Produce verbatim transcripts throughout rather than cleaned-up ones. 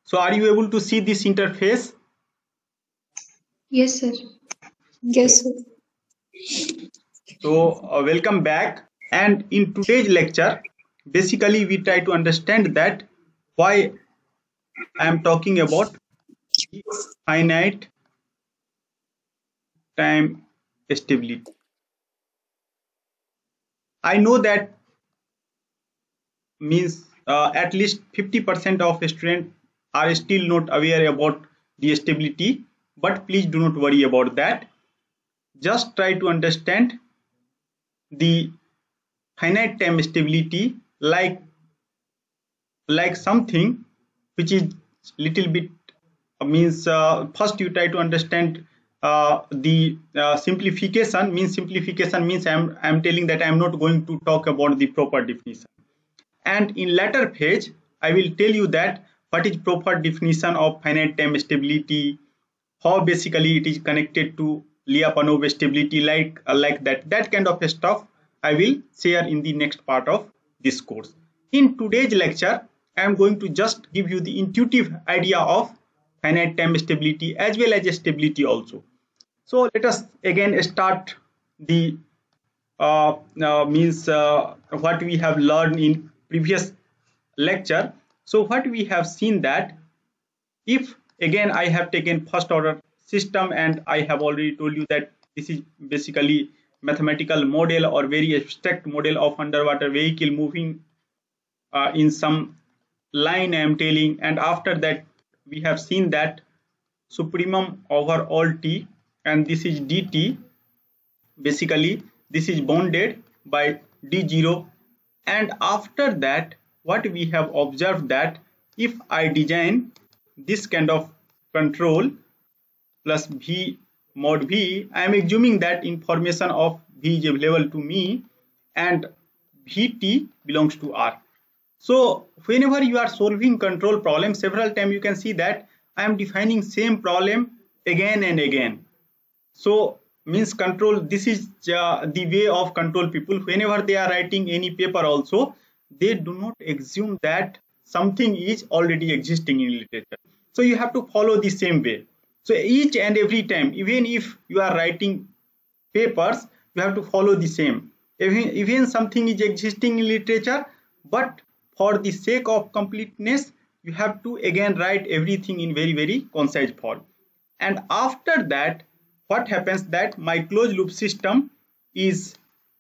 So are you able to see this interface? Yes, sir. Yes, sir. So uh, welcome back. And in today's lecture, basically we try to understand that why I am talking about finite time stability. I know that means uh, at least fifty percent of students are still not aware about the stability, but please do not worry about that. Just try to understand the finite time stability like like something which is little bit uh, means uh, first you try to understand uh, the uh, simplification means simplification means I'm I'm telling that I'm not going to talk about the proper definition, and in later phase I will tell you that what is proper definition of finite time stability, how basically it is connected to Lyapunov stability, like uh, like that that kind of stuff I will share in the next part of this course. In today's lecture I am going to just give you the intuitive idea of finite time stability as well as stability also. So let us again start the uh, uh, means uh, what we have learned in previous lecture. So what we have seen that if again I have taken first order system, and I have already told you that this is basically mathematical model or very abstract model of underwater vehicle moving uh, in some line I am telling, and after that we have seen that supremum over all t, and this is dt. Basically this is bounded by d zero, and after that what we have observed that if I design this kind of control plus v mod v, I am assuming that information of v is available to me and vt belongs to r. So whenever you are solving control problem several times, you can see that I am defining same problem again and again. So means control, this is uh, the way of control people whenever they are writing any paper also, they do not assume that something is already existing in literature. So you have to follow the same way. So each and every time, even if you are writing papers, you have to follow the same. Even, even something is existing in literature, but for the sake of completeness, you have to again write everything in very, very concise form. And after that, what happens that my closed loop system is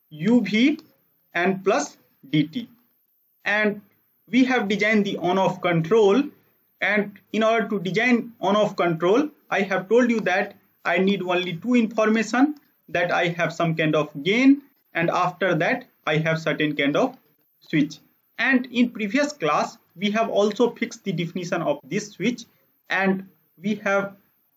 uv and plus dt, and we have designed the on off control, and in order to design on off control I have told you that I need only two information, that I have some kind of gain, and after that I have certain kind of switch. And in previous class we have also fixed the definition of this switch, and we have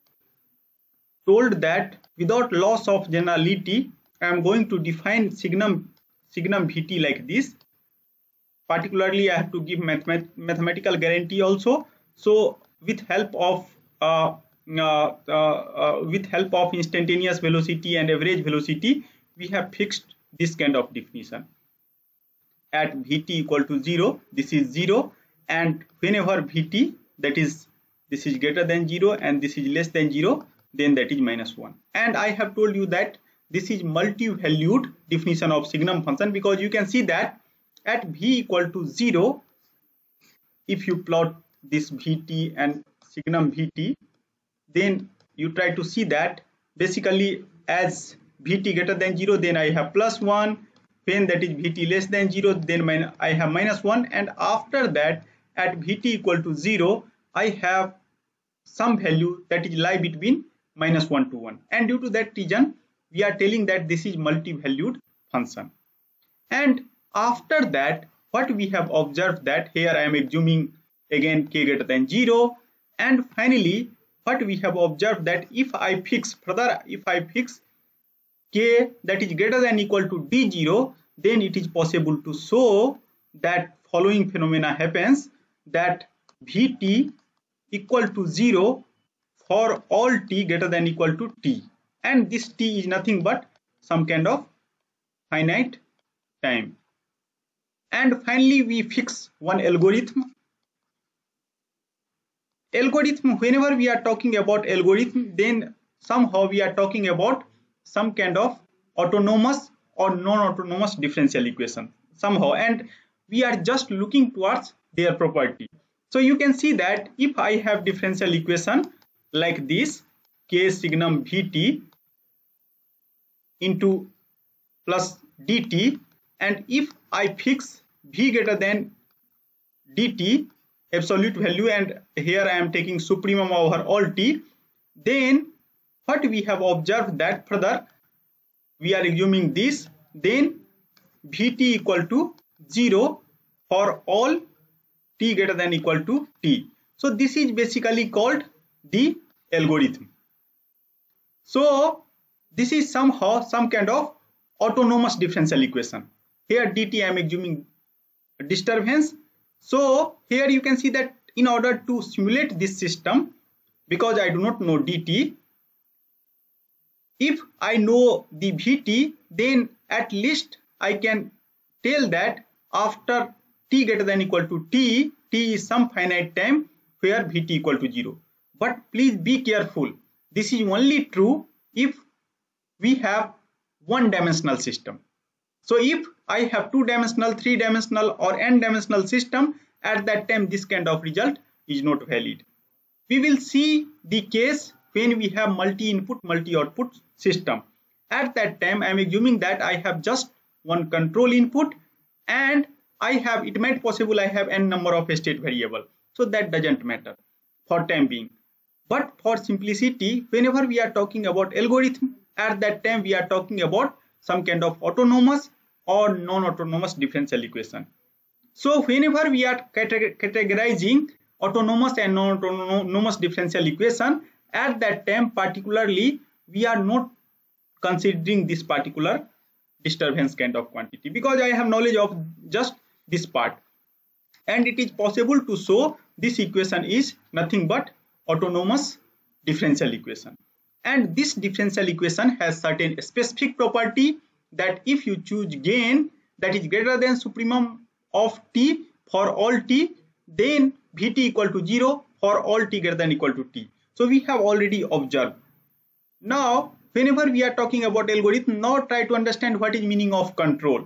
told that without loss of generality I am going to define signum signum vt like this. Particularly I have to give mathemat mathematical guarantee also. So with help of uh, uh, uh, uh, with help of instantaneous velocity and average velocity, we have fixed this kind of definition. At vt equal to zero, this is zero, and whenever vt, that is this is greater than zero and this is less than zero, then that is minus one. And I have told you that this is multi-valued definition of signum function, because you can see that at v equal to zero, if you plot this vt and signum vt, then you try to see that basically as vt greater than zero, then I have plus one, when that is vt less than zero, then I have minus one, and after that at vt equal to zero I have some value that is lie between minus one to one, and due to that reason we are telling that this is multi-valued function. And after that what we have observed that here I am assuming again k greater than zero, and finally what we have observed that if I fix further, if I fix k that is greater than equal to d zero, then it is possible to show that following phenomena happens, that vt equal to zero for all t greater than equal to t, and this t is nothing but some kind of finite time. And finally we fix one algorithm, algorithm, whenever we are talking about algorithm, then somehow we are talking about some kind of autonomous or non-autonomous differential equation somehow, and we are just looking towards their property. So you can see that if I have differential equation like this, k signum vt into plus dt, and if I fix v greater than dt absolute value, and here I am taking supremum over all t, then what we have observed that further we are assuming this, then vt equal to zero for all t greater than equal to t. So this is basically called the algorithm. So this is somehow some kind of autonomous differential equation. Here dt I am assuming disturbance. So here you can see that in order to simulate this system, because I do not know dt, if I know the vt, then at least I can tell that after t greater than equal to t, t is some finite time where vt equal to zero. But please be careful, this is only true if we have one dimensional system. So if I have two dimensional, three dimensional or n dimensional system, at that time this kind of result is not valid. We will see the case when we have multi-input, multi-output system. At that time I am assuming that I have just one control input, and I have, it might possible I have n number of state variable. So that doesn't matter for time being. But for simplicity, whenever we are talking about algorithm, at that time we are talking about some kind of autonomous or non-autonomous differential equation. So whenever we are categorizing autonomous and non-autonomous differential equation, at that time particularly we are not considering this particular disturbance kind of quantity, because I have knowledge of just this part, and it is possible to show this equation is nothing but autonomous differential equation. And this differential equation has certain specific property that if you choose gain that is greater than supremum of t for all t, then vt equal to zero for all t greater than equal to t. So we have already observed. Now whenever we are talking about algorithm, now try to understand what is meaning of control.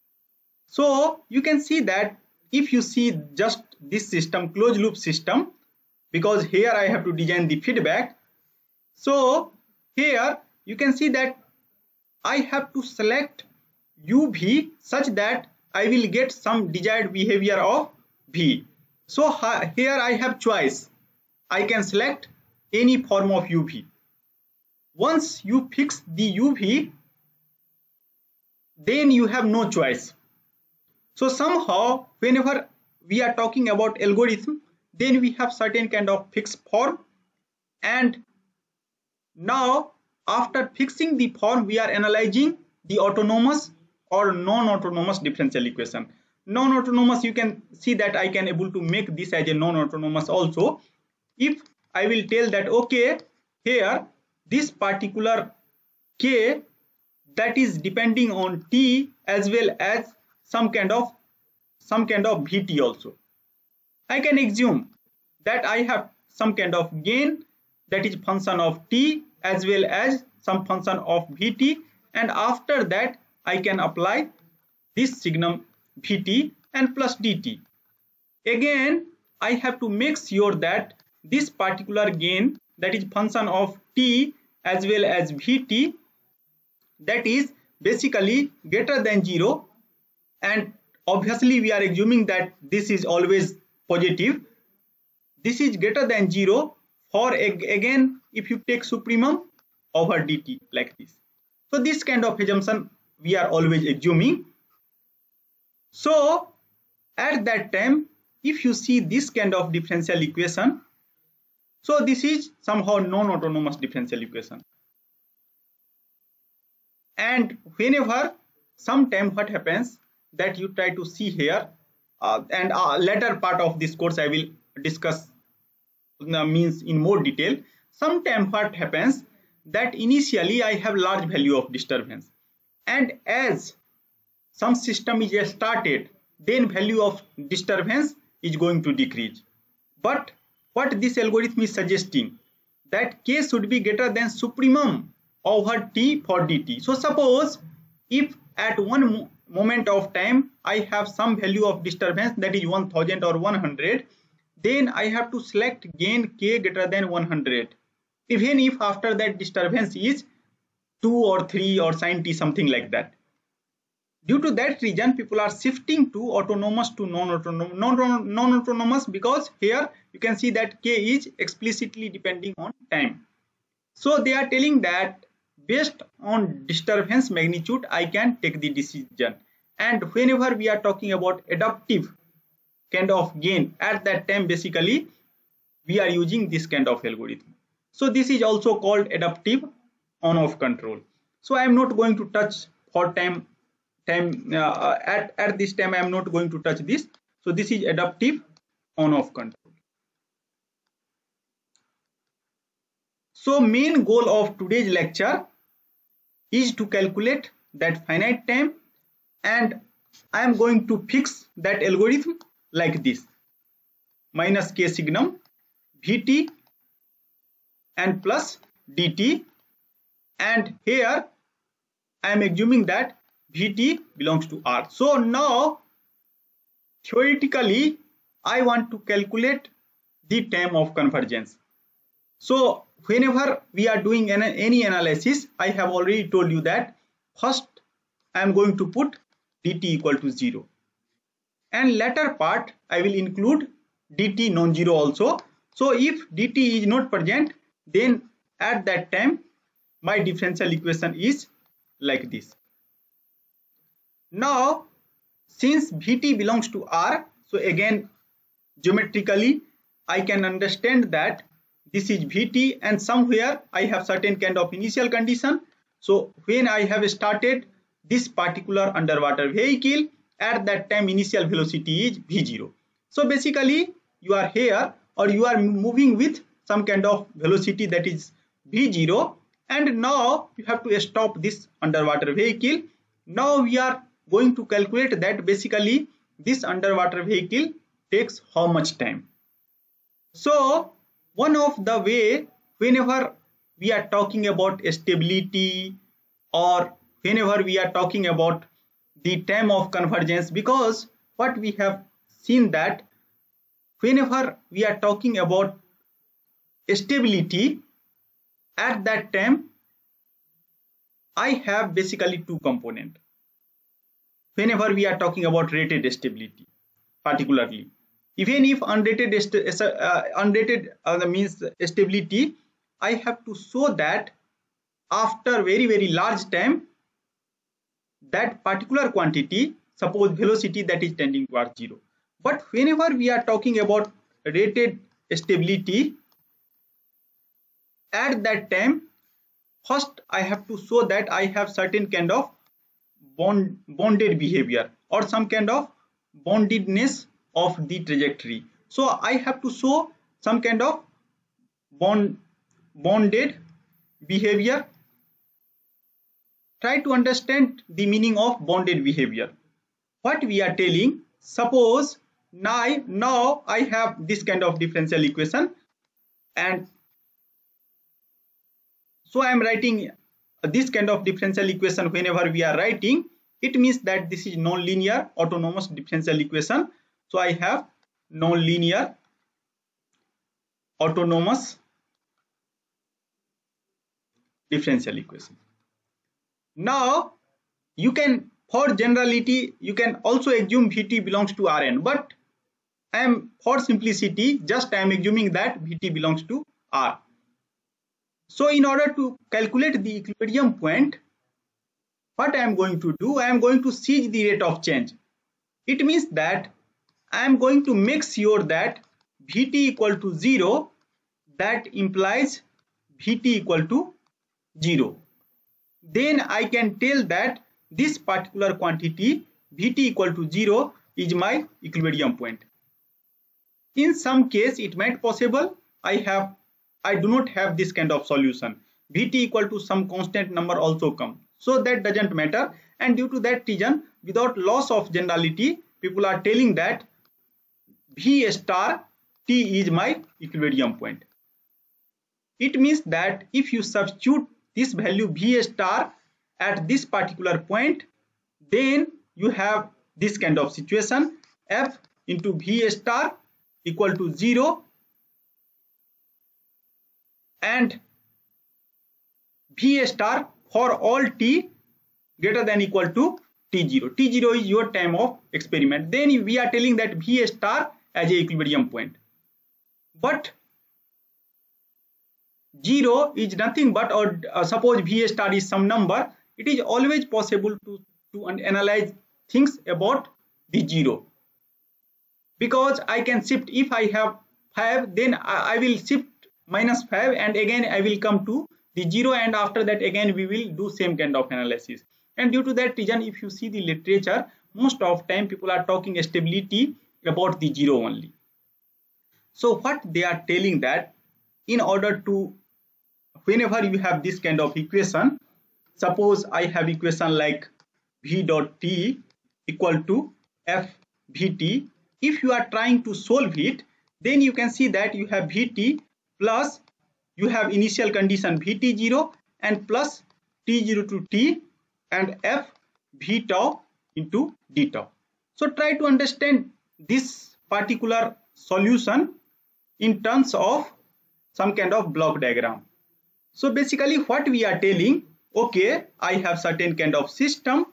So you can see that if you see just this system, closed loop system, because here I have to design the feedback. So here you can see that I have to select uv such that I will get some desired behavior of v. So here I have choice, I can select any form of uv. Once you fix the uv, then you have no choice. So somehow whenever we are talking about algorithm, then we have certain kind of fixed form, and now after fixing the form we are analyzing the autonomous or non-autonomous differential equation. Non-autonomous, you can see that I can able to make this as a non-autonomous also. If I will tell that okay, here this particular k that is depending on t as well as some kind of some kind of vt also, I can assume that I have some kind of gain that is function of t as well as some function of vt, and after that I can apply this signum vt and plus dt. Again I have to make sure that this particular gain that is function of t as well as vt, that is basically greater than zero, and obviously we are assuming that this is always positive. This is greater than zero for again if you take supremum over dt like this. So this kind of assumption we are always assuming. So at that time if you see this kind of differential equation, so this is somehow non-autonomous differential equation. And whenever sometime what happens that you try to see here, uh, and uh, later part of this course I will discuss uh, means in more detail. Sometime what happens that initially I have large value of disturbance, and as some system is started, then value of disturbance is going to decrease. But what this algorithm is suggesting, that K should be greater than supremum over T for dt. So suppose if at one mo moment of time I have some value of disturbance, that is one thousand or one hundred, then I have to select gain K greater than one hundred, even if after that disturbance is two or three or sin t, something like that. Due to that reason, people are shifting to autonomous to non-autonomous, non-autonomous, because here you can see that K is explicitly depending on time. So they are telling that based on disturbance magnitude, I can take the decision. And whenever we are talking about adaptive kind of gain, at that time basically we are using this kind of algorithm. So this is also called adaptive on-off control. So I am not going to touch for time time uh, at at this time I am not going to touch this. So this is adaptive on-off control. So main goal of today's lecture is to calculate that finite time, and I am going to fix that algorithm like this: minus k signum vt and plus dt, and here I am assuming that Vt belongs to R. So now theoretically I want to calculate the time of convergence. So whenever we are doing an, any analysis, I have already told you that first I am going to put dt equal to zero, and latter part I will include dt non-zero also. So if dt is not present, then at that time my differential equation is like this. Now since Vt belongs to R, so again geometrically I can understand that this is Vt, and somewhere I have certain kind of initial condition. So when I have started this particular underwater vehicle, at that time initial velocity is v zero. So basically you are here, or you are moving with some kind of velocity that is v zero, and now you have to stop this underwater vehicle. Now we are going to calculate that basically this underwater vehicle takes how much time. So one of the way, whenever we are talking about stability, or whenever we are talking about the time of convergence, because what we have seen that whenever we are talking about stability, at that time I have basically two components. Whenever we are talking about rated stability, particularly, even if unrated uh, unrated uh, means stability, I have to show that after very very large time, that particular quantity, suppose velocity, that is tending towards zero. But whenever we are talking about rated stability, at that time first I have to show that I have certain kind of bond bonded behavior, or some kind of bondedness of the trajectory. So I have to show some kind of bond bonded behavior. Try to understand the meaning of bonded behavior. What we are telling, suppose now, now I have this kind of differential equation, and so I am writing this kind of differential equation. Whenever we are writing, it means that this is non-linear autonomous differential equation. So I have non-linear autonomous differential equation. Now you can, for generality, you can also assume Vt belongs to Rn, but I am, for simplicity, just I am assuming that Vt belongs to R. So in order to calculate the equilibrium point, what I am going to do, I am going to seize the rate of change. It means that I am going to make sure that Vt equal to zero, that implies Vt equal to zero. Then I can tell that this particular quantity Vt equal to zero is my equilibrium point. In some case it might possible I have I do not have this kind of solution. Vt equal to some constant number also come. So that doesn't matter, and due to that reason, without loss of generality, people are telling that V star T is my equilibrium point. It means that if you substitute this value V star at this particular point, then you have this kind of situation: F into V star equal to zero, and V star for all t greater than equal to T zero. T zero is your time of experiment. Then we are telling that V star as a equilibrium point. But zero is nothing but, or uh, suppose V star is some number, it is always possible to, to analyze things about the zero. Because I can shift, if I have five, then I, I will shift minus five, and again I will come to the zero, and after that again we will do same kind of analysis. And due to that reason, if you see the literature, most of time people are talking stability about the zero only. So what they are telling that in order to, whenever you have this kind of equation, suppose I have equation like V dot T equal to F V T. If you are trying to solve it, then you can see that you have V T plus you have initial condition V T zero and plus T zero to T and F V tau into D tau. So try to understand this particular solution in terms of some kind of block diagram. So basically what we are telling, okay, I have certain kind of system,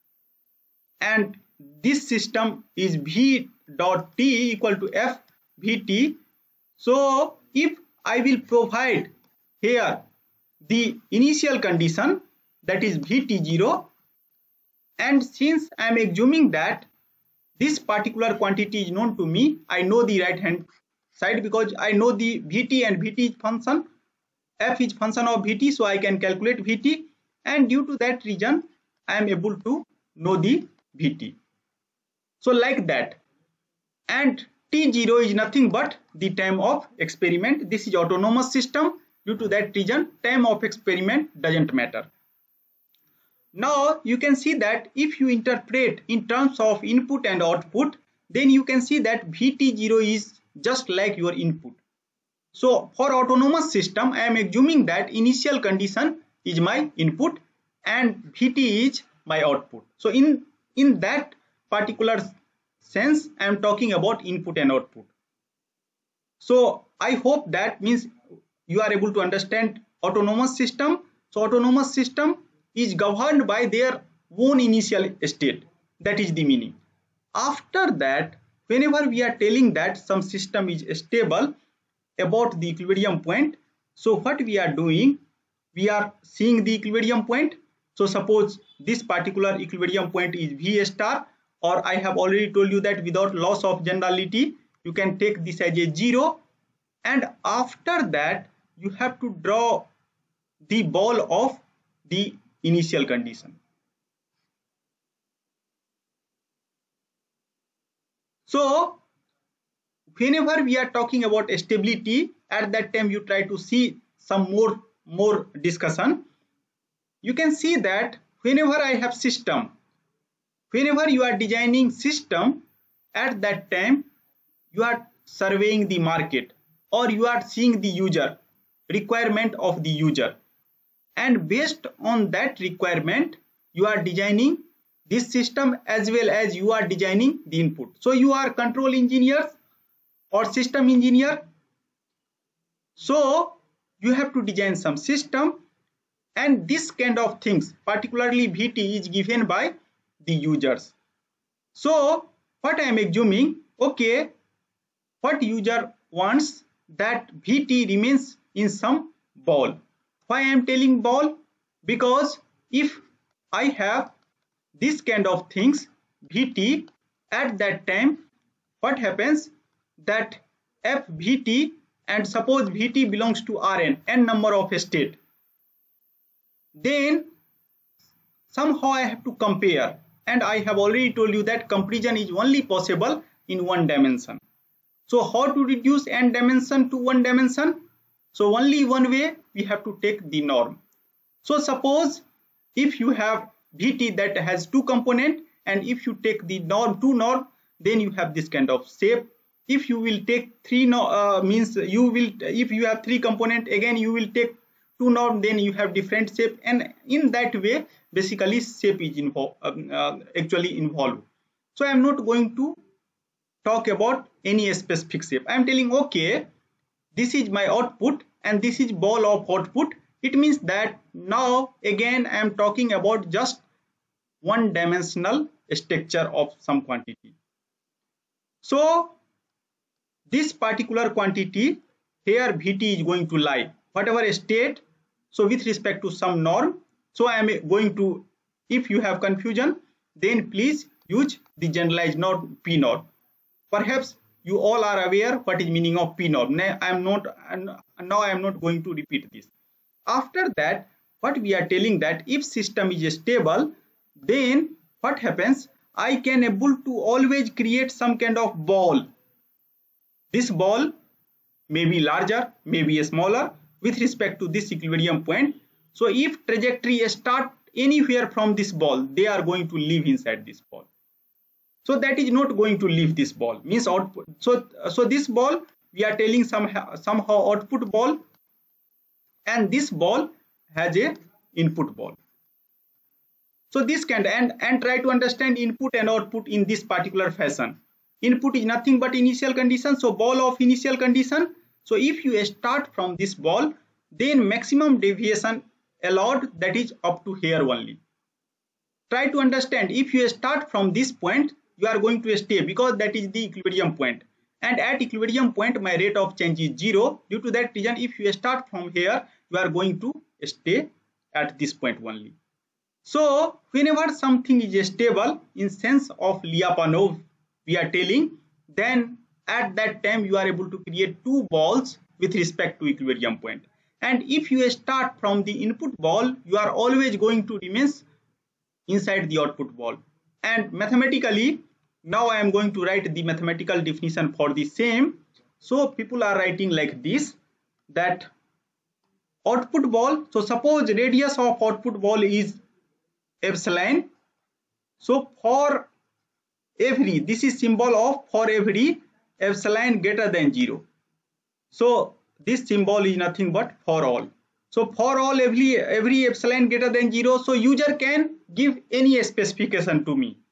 and this system is V dot T equal to F V T. So if I will provide here the initial condition, that is V T zero, and since I am assuming that this particular quantity is known to me, I know the right hand side because I know the V T, and V T is function, F is function of V T, so I can calculate V T, and due to that reason I am able to know the V T. So like that, and T zero is nothing but the time of experiment. This is autonomous system. Due to that reason, time of experiment doesn't matter. Now you can see that if you interpret in terms of input and output, then you can see that V T zero is just like your input. So for autonomous system, I am assuming that initial condition is my input and V T is my output. So in, in that particular sense, I am talking about input and output. So I hope that means you are able to understand autonomous system. So autonomous system is governed by their own initial state. That is the meaning. After that, whenever we are telling that some system is stable about the equilibrium point, so what we are doing, we are seeing the equilibrium point. So suppose this particular equilibrium point is V star, or I have already told you that without loss of generality, you can take this as a zero, and after that you have to draw the ball of the initial condition. So whenever we are talking about stability, at that time you try to see some more more discussion. You can see that whenever I have system, whenever you are designing system, at that time you are surveying the market, or you are seeing the user requirement of the user, and based on that requirement you are designing this system as well as you are designing the input. So you are control engineers or system engineer, so you have to design some system, and this kind of things, particularly V T, is given by the users. So what I am assuming, okay, what user wants that V T remains in some ball. Why I am telling ball? Because if I have this kind of things, V T, at that time what happens, that F V T, and suppose V T belongs to Rn, n number of state, then somehow I have to compare, and I have already told you that comparison is only possible in one dimension. So how to reduce n dimension to one dimension? So only one way, we have to take the norm. So suppose if you have V T that has two components, and if you take the norm, two norm, then you have this kind of shape. if you will take three no uh, means you will, if you have three component, again you will take two norm, then you have different shape, and in that way basically shape is involved, um, uh, actually involved. So I am not going to talk about any specific shape. I am telling, okay, this is my output and this is ball of output. It means that now again I am talking about just one dimensional structure of some quantity. So this particular quantity here Vt is going to lie whatever state, so with respect to some norm. So I am going to, if you have confusion, then please use the generalized norm P norm. Perhaps you all are aware what is meaning of P norm. Now I am not, now I am not going to repeat this. After that, what we are telling that if system is stable, then what happens, I can able to always create some kind of ball. This ball may be larger, may be smaller with respect to this equilibrium point. So if trajectory start anywhere from this ball, they are going to live inside this ball. So that is not going to leave this ball, means output. So, so this ball we are telling somehow, somehow output ball, and this ball has a input ball. So this can, and, and try to understand input and output in this particular fashion. Input is nothing but initial condition, so ball of initial condition. So if you start from this ball, then maximum deviation allowed, that is up to here only. Try to understand, if you start from this point, you are going to stay because that is the equilibrium point, and at equilibrium point my rate of change is zero. Due to that reason, if you start from here, you are going to stay at this point only. So whenever something is stable in sense of Lyapunov we are telling, then at that time you are able to create two balls with respect to equilibrium point. And if you start from the input ball, you are always going to remain inside the output ball. And mathematically, now I am going to write the mathematical definition for the same. So people are writing like this, that output ball, so suppose radius of output ball is epsilon. So for every, this is symbol of for every epsilon greater than zero. So this symbol is nothing but for all. So for all every every epsilon greater than zero, so user can give any specification to me.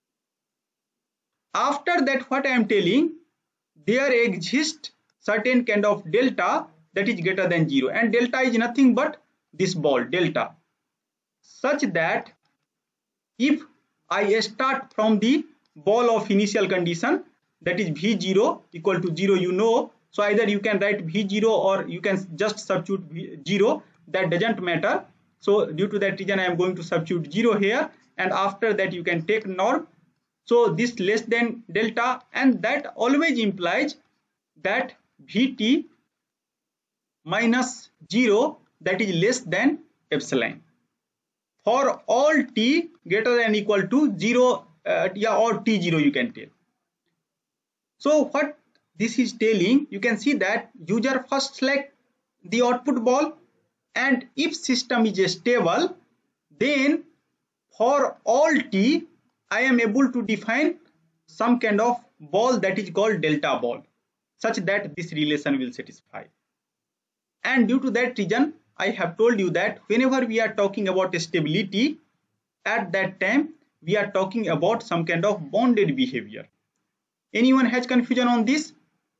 After that, what I am telling, there exists certain kind of delta that is greater than zero, and delta is nothing but this ball delta, such that if I start from the ball of initial condition, that is V zero equal to zero, you know, so either you can write V zero or you can just substitute V zero, that doesn't matter. So due to that reason I am going to substitute zero here, and after that you can take norm. So this less than delta, and that always implies that Vt minus zero, that is less than epsilon for all t greater than equal to zero, uh, yeah, or t zero you can tell. So what this is telling, you can see that user first select the output ball, and if system is stable, then for all t I am able to define some kind of ball that is called delta ball, such that this relation will satisfy. And due to that reason, I have told you that whenever we are talking about stability, at that time we are talking about some kind of bounded behavior. Anyone has confusion on this?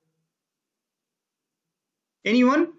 Anyone?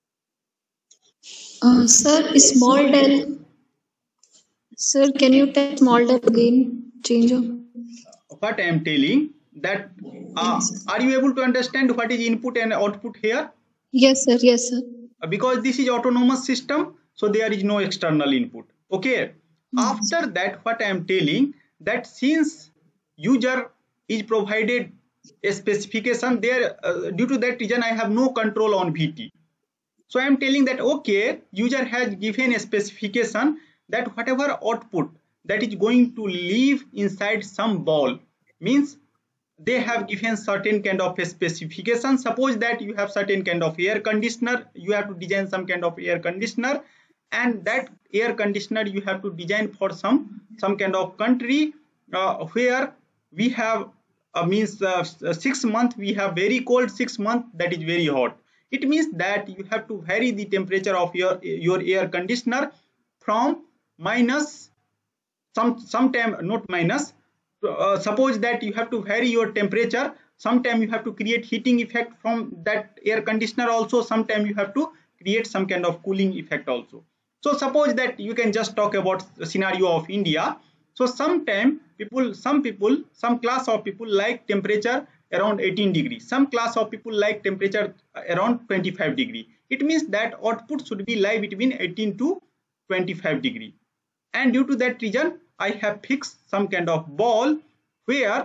Uh, sir, small del. Sir, can you tell small del again? Change of. What I am telling, that uh, Yes. are you able to understand what is input and output here? Yes, sir. Yes, sir. Because this is autonomous system, so there is no external input. Okay. Yes. After that, what I am telling, that since user is provided a specification there, uh, due to that reason I have no control on Vt. So I am telling that okay, user has given a specification that whatever output that is going to live inside some ball, means they have given certain kind of a specification. Suppose that you have certain kind of air conditioner, you have to design some kind of air conditioner, and that air conditioner you have to design for some some kind of country uh, where we have uh, means uh, six month we have very cold, six month that is very hot. It means that you have to vary the temperature of your your air conditioner from minus some sometime not minus, uh, suppose that you have to vary your temperature, sometime you have to create heating effect from that air conditioner also, sometime you have to create some kind of cooling effect also. So suppose that you can just talk about the scenario of India. So sometime people, some people, some class of people like temperature around eighteen degrees, some class of people like temperature around twenty-five degree. It means that output should be lie between eighteen to twenty-five degree, and due to that reason I have fixed some kind of ball where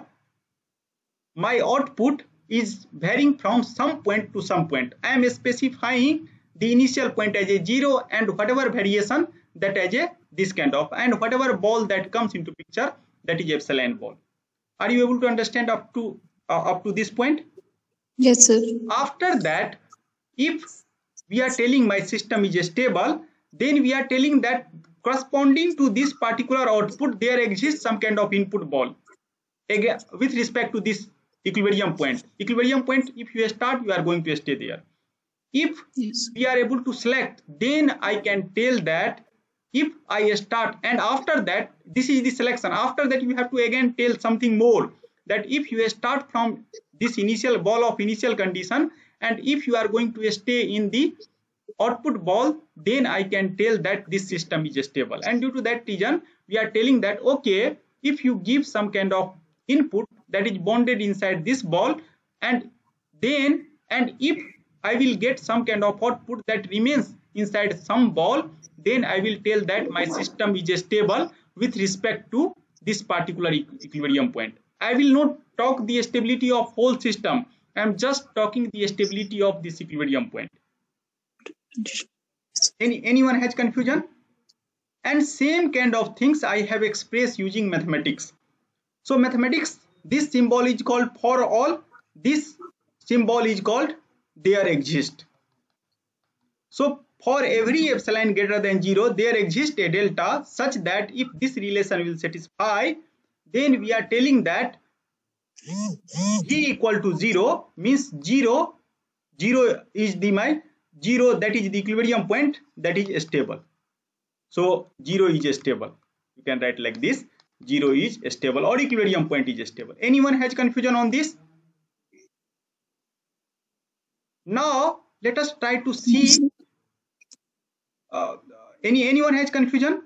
my output is varying from some point to some point. I am specifying the initial point as a zero and whatever variation that as a this kind of, and whatever ball that comes into picture, that is epsilon ball. Are you able to understand up to uh, up to this point? Yes, sir. After that, if we are telling my system is stable, then we are telling that corresponding to this particular output there exists some kind of input ball again with respect to this equilibrium point. Equilibrium point, if you start, you are going to stay there. If Yes. we are able to select, then I can tell that if I start, and after that, this is the selection. After that, you have to again tell something more, that if you start from this initial ball of initial condition, and if you are going to stay in the output ball, then I can tell that this system is stable. And due to that reason, we are telling that okay, if you give some kind of input that is bonded inside this ball, and then and if I will get some kind of output that remains inside some ball, then I will tell that my system is stable with respect to this particular equilibrium point. I will not talk the stability of whole system. I am just talking the stability of this equilibrium point. Any anyone has confusion? And same kind of things I have expressed using mathematics. So mathematics, this symbol is called for all, this symbol is called there exist. So for every epsilon greater than zero, there exists a delta such that if this relation will satisfy, then we are telling that G equal to zero means zero, zero is the my zero, that is the equilibrium point, that is stable. So zero is stable. You can write like this, zero is stable or equilibrium point is stable. Anyone has confusion on this? Now let us try to see. Uh, any anyone has confusion?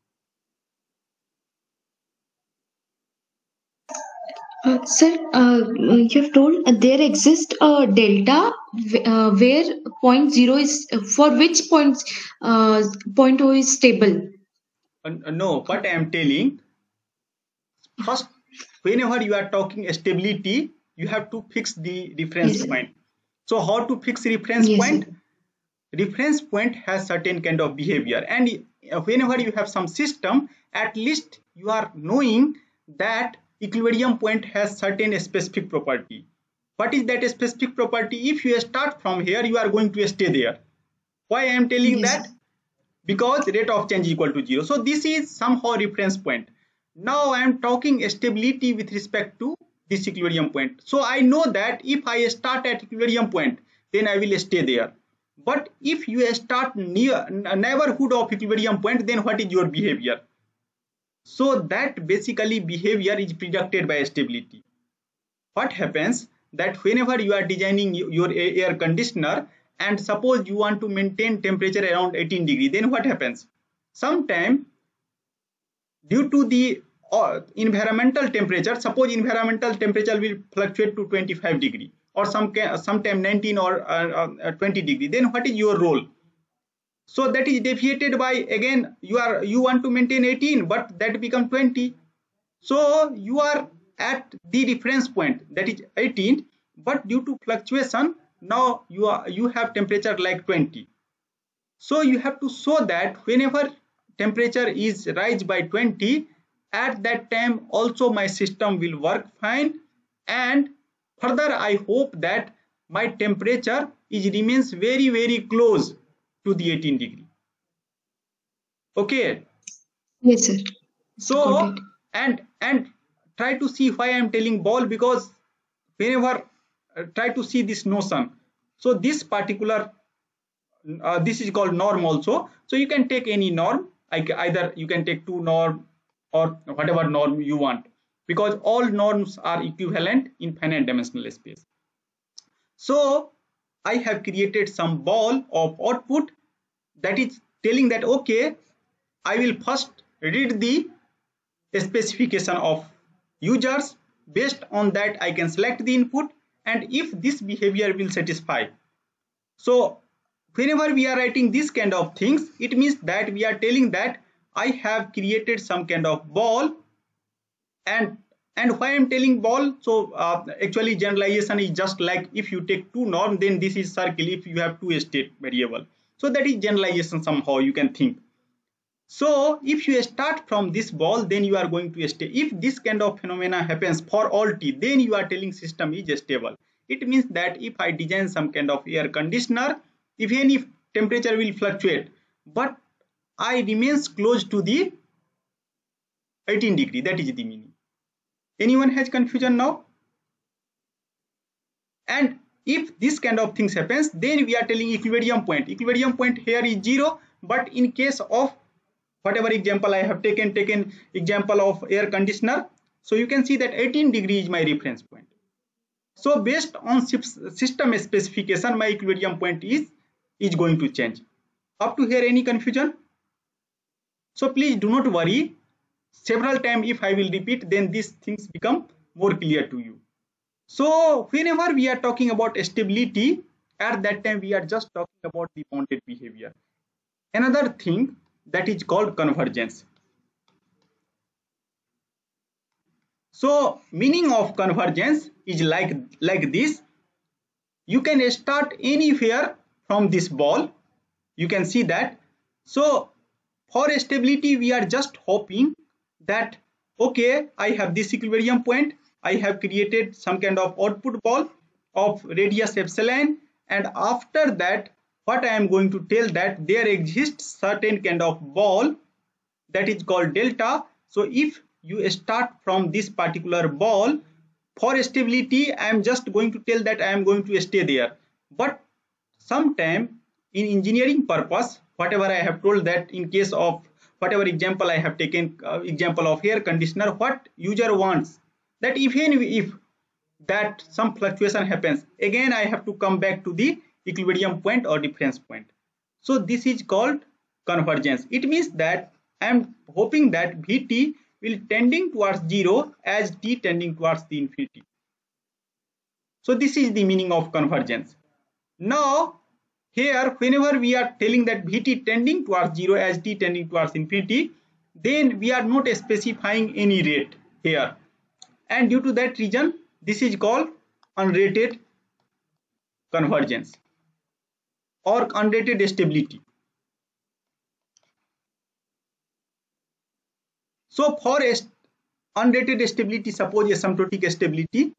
Uh, sir, uh, you have told uh, there exists a delta uh, where point zero is for which point uh, point O is stable. Uh, no, what I am telling, first, whenever you are talking stability, you have to fix the reference Yes. point. So how to fix reference Yes, point? sir. Reference point has certain kind of behavior, and whenever you have some system, at least you are knowing that equilibrium point has certain specific property. What is that specific property? If you start from here, you are going to stay there. Why I am telling Yes. that? Because rate of change is equal to zero. So this is somehow reference point. Now I am talking stability with respect to this equilibrium point. So I know that if I start at equilibrium point, then I will stay there. But if you start near neighborhood of equilibrium point, then what is your behavior? So that basically behavior is predicted by stability. What happens that whenever you are designing your air conditioner, and suppose you want to maintain temperature around eighteen degree, then what happens? Sometime due to the uh, environmental temperature, suppose environmental temperature will fluctuate to twenty-five degree or some sometime nineteen or uh, uh, twenty degree, then what is your role? So that is deviated by, again you are you want to maintain eighteen, but that become twenty. So you are at the reference point, that is eighteen, but due to fluctuation now you are you have temperature like twenty. So you have to show that whenever temperature is rise by twenty, at that time also my system will work fine, and further I hope that my temperature is remains very very close to the eighteen degree. Okay. Yes, sir. Got So it. and and try to see why I am telling ball, because whenever uh, try to see this notion. So this particular uh, this is called norm also. So you can take any norm, like either you can take two norm or whatever norm you want, because all norms are equivalent in finite dimensional space. So I have created some ball of output that is telling that okay, I will first read the specification of users. Based on that I can select the input, and if this behavior will satisfy. So whenever we are writing this kind of things, it means that we are telling that I have created some kind of ball. And and why I'm telling ball, so uh, actually generalization is just like if you take two norm, then this is circle if you have two state variable. So that is generalization somehow you can think. So if you start from this ball, then you are going to stay. If this kind of phenomena happens for all t, then you are telling system is stable. It means that if I design some kind of air conditioner, even if temperature will fluctuate, but I remains close to the eighteen degree, that is the meaning. Anyone has confusion now? And if this kind of things happens, then we are telling equilibrium point. Equilibrium point here is zero, but in case of whatever example I have taken, taken example of air conditioner, so you can see that eighteen degree is my reference point. So based on system specification, my equilibrium point is, is going to change. Up to here, any confusion? So please do not worry. Several times if I will repeat, then these things become more clear to you. So whenever we are talking about stability, at that time we are just talking about the bounded behavior. Another thing that is called convergence. So meaning of convergence is like, like this. You can start anywhere from this ball. You can see that. So for stability, we are just hoping that okay, I have this equilibrium point, I have created some kind of output ball of radius epsilon, and after that what I am going to tell that there exists certain kind of ball that is called delta. So if you start from this particular ball, for stability I am just going to tell that I am going to stay there. But sometime in engineering purpose, whatever I have told that in case of whatever example I have taken, uh, example of air conditioner, what user wants that even if that some fluctuation happens, again I have to come back to the equilibrium point or difference point. So this is called convergence. It means that I am hoping that Vt will tending towards zero as t tending towards the infinity. So this is the meaning of convergence. Now here whenever we are telling that Vt tending towards zero as t tending towards infinity, then we are not specifying any rate here, and due to that reason this is called unrated convergence or unrated stability. So for a unrated stability, suppose asymptotic stability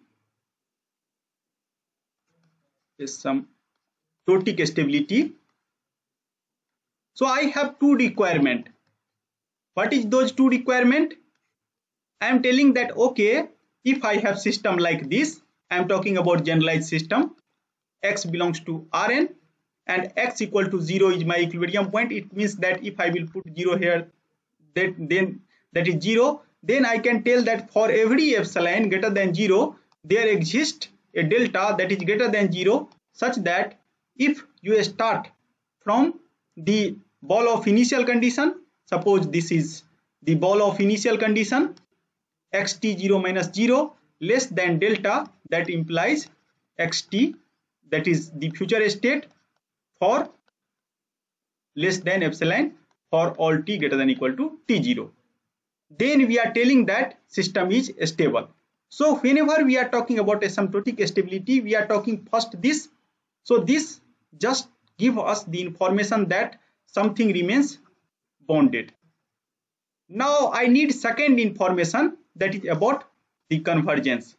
is some asymptotic stability. So I have two requirement. What is those two requirement? I am telling that okay, if I have system like this, I am talking about generalized system, x belongs to Rn and x equal to zero is my equilibrium point. It means that if I will put zero here, that then that is zero, then I can tell that for every epsilon greater than zero, there exists a delta that is greater than zero, such that if you start from the ball of initial condition, suppose this is the ball of initial condition, xt zero minus zero less than delta, that implies xt, that is the future state, for less than epsilon for all t greater than equal to t zero. Then we are telling that system is stable. So whenever we are talking about asymptotic stability, we are talking first this. So this just give us the information that something remains bounded. Now I need second information, that is about the convergence.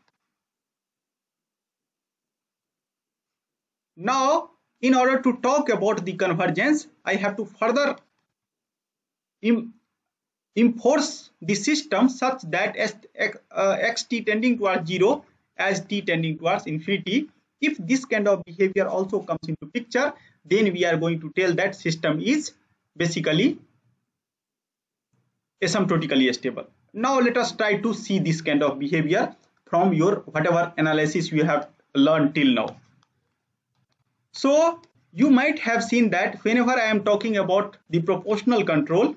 Now in order to talk about the convergence, I have to further enforce the system such that as uh, xt tending towards zero as t tending towards infinity. If this kind of behavior also comes into picture, then we are going to tell that system is basically asymptotically stable. Now let us try to see this kind of behavior from your whatever analysis you have learned till now. So you might have seen that whenever I am talking about the proportional control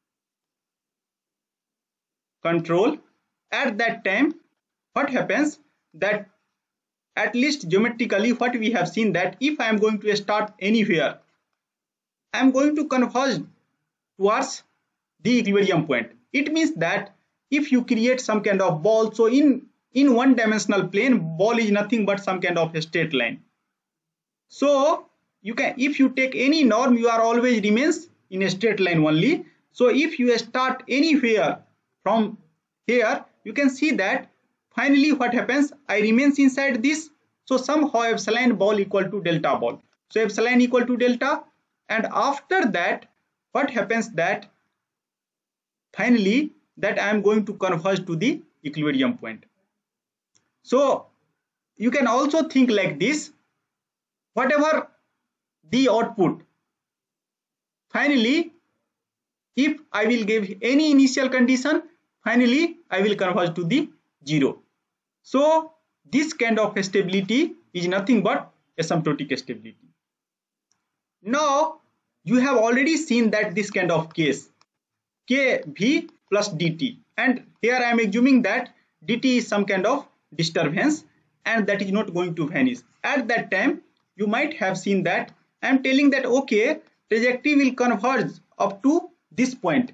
control at that time, what happens that at least geometrically what we have seen that if I am going to start anywhere, I am going to converge towards the equilibrium point. It means that if you create some kind of ball, so in in one dimensional plane, ball is nothing but some kind of a straight line. So you can, if you take any norm, you are always remains in a straight line only. So if you start anywhere from here, you can see that finally what happens, I remains inside this. So somehow epsilon ball equal to delta ball. So epsilon equal to delta, and after that what happens that finally that I am going to converge to the equilibrium point. So you can also think like this, whatever the output, finally if I will give any initial condition, finally I will converge to the zero. So this kind of stability is nothing but asymptotic stability. Now you have already seen that this kind of case kv plus dt, and here I am assuming that dt is some kind of disturbance and that is not going to vanish. At that time you might have seen that I am telling that okay, trajectory will converge up to this point,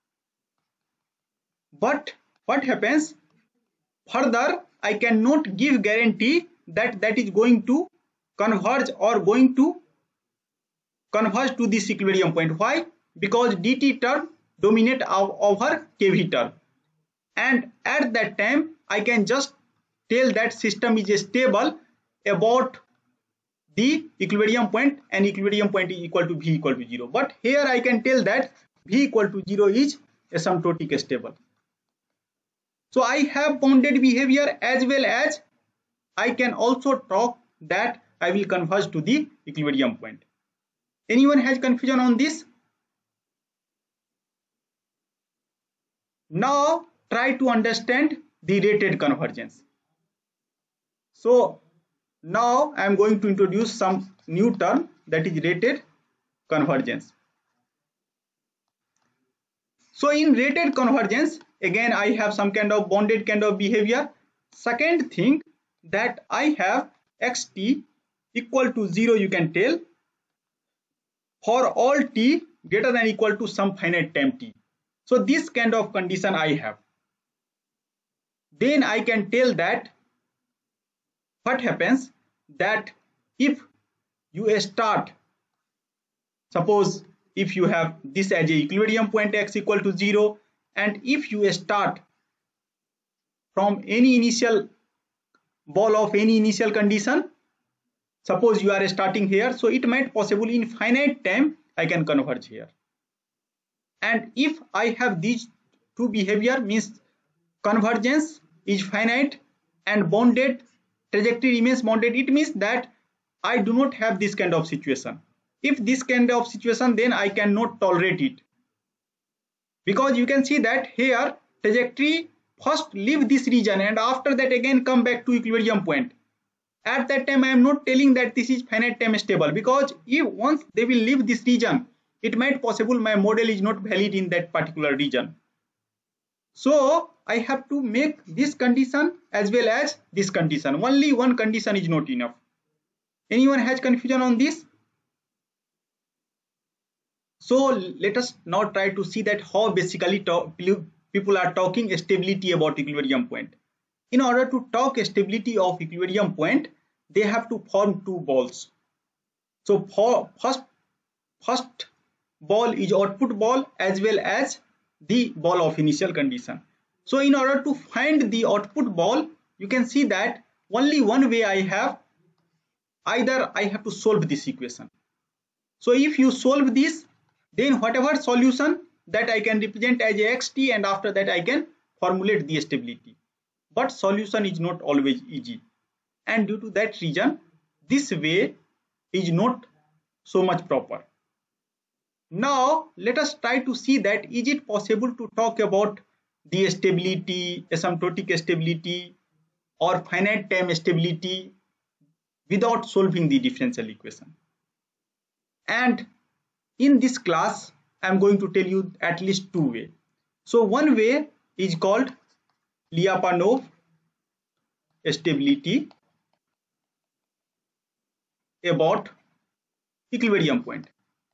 but what happens further, I cannot give guarantee that that is going to converge or going to converge to this equilibrium point. Why? Because dt term dominate over kv term, and at that time I can just tell that system is stable about the equilibrium point, and equilibrium point is equal to v equal to zero. But here I can tell that v equal to zero is asymptotic stable. So I have bounded behavior as well as I can also talk that I will converge to the equilibrium point. Anyone has confusion on this? Now try to understand the rated convergence. So now I am going to introduce some new term, that is rated convergence. So in rated convergence, again I have some kind of bounded kind of behavior. Second thing that I have xt equal to zero, you can tell for all t greater than or equal to some finite time t. So this kind of condition I have. Then I can tell that what happens that if you start, suppose if you have this as a equilibrium point x equal to zero, and if you start from any initial ball of any initial condition, suppose you are starting here, so it might possible in finite time I can converge here. And if I have these two behavior, means convergence is finite and bounded, trajectory remains bounded, it means that I do not have this kind of situation. If this kind of situation, then I cannot tolerate it, because you can see that here trajectory first leave this region and after that again come back to equilibrium point. At that time I am not telling that this is finite time stable, because if once they will leave this region, it might possible my model is not valid in that particular region. So I have to make this condition as well as this condition. Only one condition is not enough. Anyone has confusion on this? So let us now try to see that how basically talk, people are talking stability about equilibrium point. In order to talk stability of equilibrium point, they have to form two balls. So for first, first ball is output ball as well as the ball of initial condition. So in order to find the output ball, you can see that only one way I have, either I have to solve this equation. So if you solve this, then whatever solution that I can represent as a xt, and after that I can formulate the stability. But solution is not always easy, and due to that reason this way is not so much proper. Now let us try to see that is it possible to talk about the stability, asymptotic stability or finite time stability without solving the differential equation. And in this class I am going to tell you at least two ways. So one way is called Lyapunov stability about equilibrium point.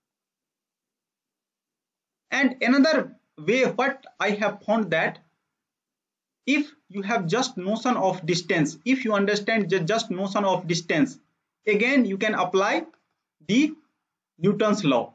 And another way what I have found that if you have just notion of distance, if you understand the just notion of distance, again you can apply the Newton's law.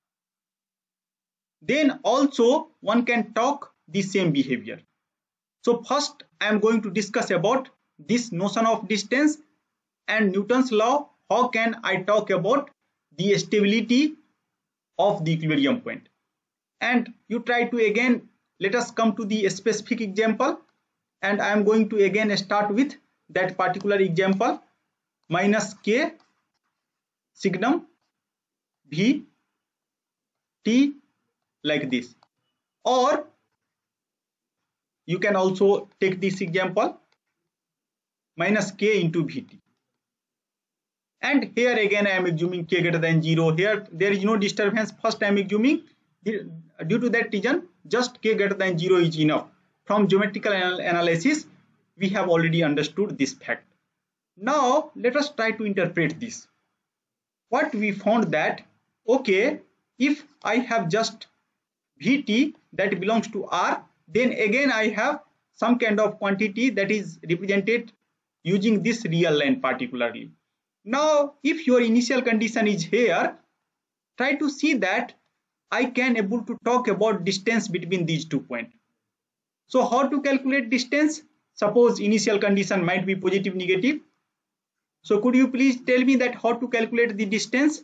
Then also one can talk the same behavior. So first I am going to discuss about this notion of distance and Newton's law. How can I talk about the stability of the equilibrium point? And you try to again, let us come to the specific example, and I am going to again start with that particular example, minus k signum v t like this. Or you can also take this example, minus k into vt. And here again I am assuming k greater than zero. Here there is no disturbance. First I am assuming, due to that reason just k greater than zero is enough. From geometrical anal analysis we have already understood this fact. Now let us try to interpret this. What we found that, okay, if I have just vt that belongs to r, then again I have some kind of quantity that is represented using this real line particularly. Now if your initial condition is here, try to see that I can able to talk about distance between these two points. So how to calculate distance? Suppose initial condition might be positive, negative. So could you please tell me that how to calculate the distance?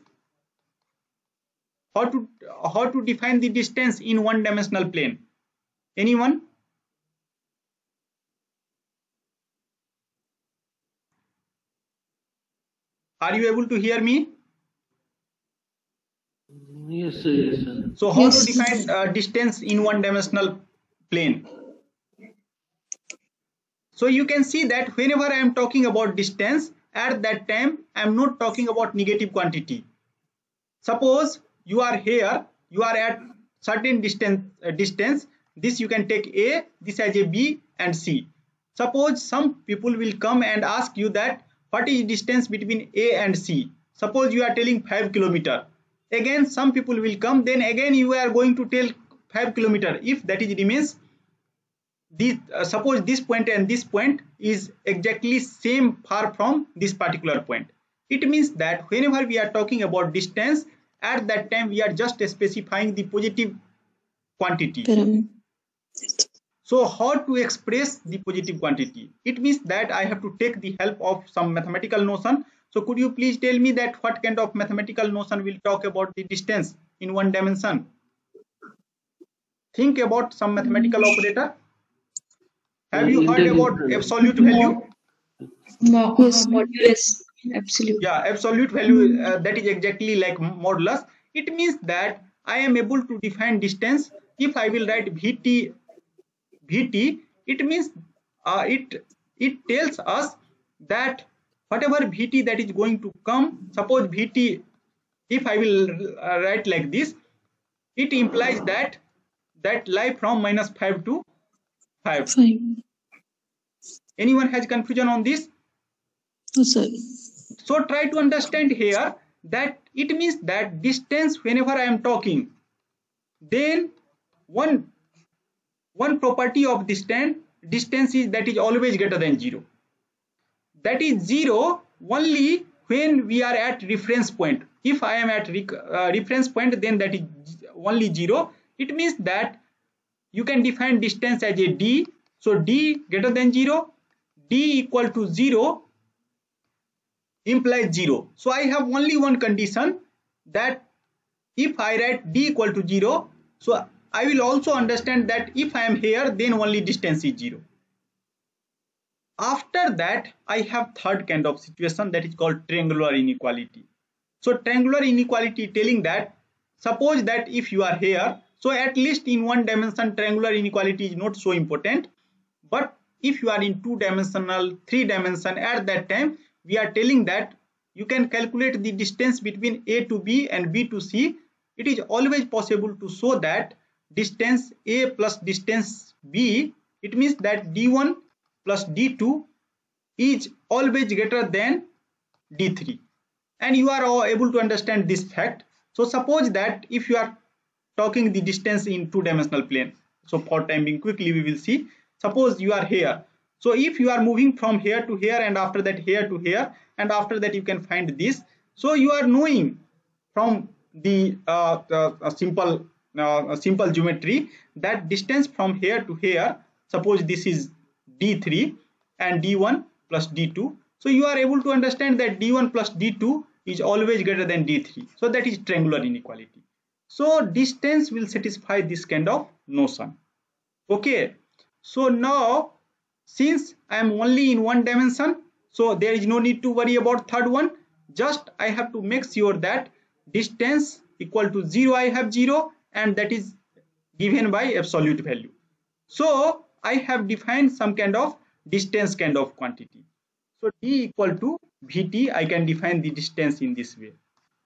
How to how to define the distance in one dimensional plane? Anyone? Are you able to hear me? Yes, sir. Yes, sir. So how Yes. to define uh, distance in one dimensional plane? So you can see that whenever I am talking about distance, at that time I am not talking about negative quantity. Suppose you are here, you are at certain distance, uh, distance. This you can take A, this as a B and C. Suppose some people will come and ask you that what is distance between A and C. Suppose you are telling five kilometer. Again some people will come, then again you are going to tell five kilometer. If that is remains, this, uh, suppose this point and this point is exactly same far from this particular point. It means that whenever we are talking about distance, at that time we are just specifying the positive quantity. Pyramid. So how to express the positive quantity? It means that I have to take the help of some mathematical notion. So could you please tell me that what kind of mathematical notion will talk about the distance in one dimension? Think about some mathematical operator. Have you heard about absolute value? Mo- Yes. uh, modulus. Absolute. Yeah, absolute value, uh, that is exactly like modulus. It means that I am able to define distance. If I will write vt, vt, it means uh, it it tells us that whatever vt that is going to come, suppose vt, if I will uh, write like this, it implies that that lie from minus five to five. Fine. Anyone has confusion on this? No, sir. So try to understand here that it means that distance, whenever I am talking, then one one property of distance distance is that is always greater than zero. That is zero only when we are at reference point. If I am at rec uh, reference point, then that is only zero. It means that you can define distance as a d. So d greater than zero, d equal to zero implies zero. So I have only one condition, that if I write d equal to zero, so I will also understand that if I am here, then only distance is zero. After that, I have third kind of situation, that is called triangular inequality. So triangular inequality telling that, suppose that if you are here, so at least in one dimension triangular inequality is not so important, but if you are in two dimensional, three dimension, at that time we are telling that you can calculate the distance between A to B and B to C. It is always possible to show that distance A plus distance B, it means that D one plus D two is always greater than D three, and you are all able to understand this fact. So suppose that if you are talking the distance in two dimensional plane, so for time being quickly we will see, suppose you are here, so if you are moving from here to here and after that here to here and after that you can find this, so you are knowing from the uh, uh, simple uh, simple geometry that distance from here to here, suppose this is D three and D one plus D two, so you are able to understand that D one plus D two is always greater than D three, so that is triangular inequality. So distance will satisfy this kind of notion. Okay, so now since I am only in one dimension, so there is no need to worry about third one. Just I have to make sure that distance equal to zero, I have zero, and that is given by absolute value. So I have defined some kind of distance kind of quantity. So D equal to Vt, I can define the distance in this way.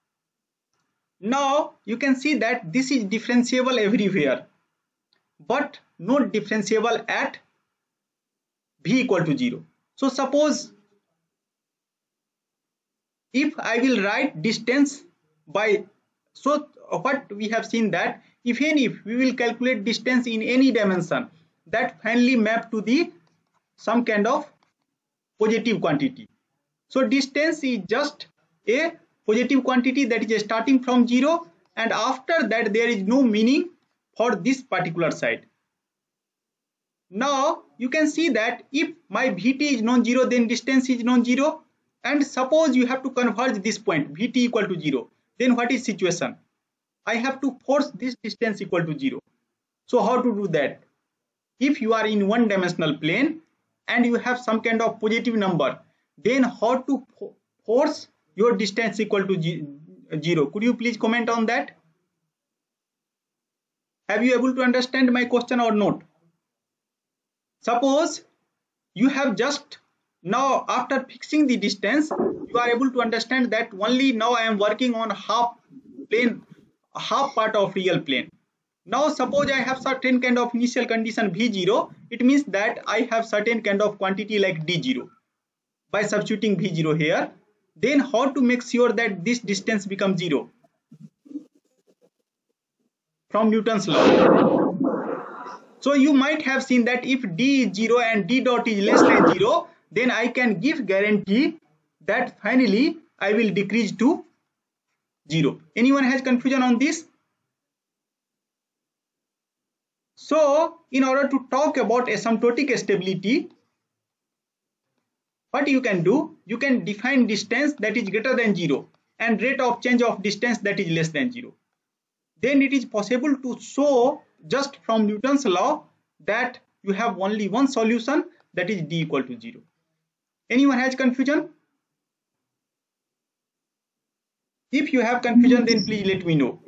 Now you can see that this is differentiable everywhere, but not differentiable at V equal to zero. So suppose if I will write distance by, so what we have seen that if and if we will calculate distance in any dimension, that finally map to the some kind of positive quantity. So distance is just a positive quantity that is starting from zero, and after that there is no meaning for this particular side. Now you can see that if my Vt is non-zero, then distance is non-zero, and suppose you have to converge this point Vt equal to zero, then what is situation? I have to force this distance equal to zero. So how to do that? If you are in one dimensional plane and you have some kind of positive number, then how to force your distance equal to zero? Could you please comment on that? Have you able to understand my question or not? Suppose you have just now, after fixing the distance, you are able to understand that only now I am working on half plane, half part of real plane. Now suppose I have certain kind of initial condition V zero, it means that I have certain kind of quantity like D zero. By substituting V zero here, then how to make sure that this distance becomes zero? From Newton's law. So you might have seen that if D is zero and D dot is less than zero, then I can give guarantee that finally I will decrease to zero. Anyone has confusion on this? So in order to talk about asymptotic stability, what you can do, you can define distance that is greater than zero and rate of change of distance that is less than zero. Then it is possible to show just from Newton's law that you have only one solution, that is D equal to zero. Anyone has confusion? If you have confusion, then please let me know.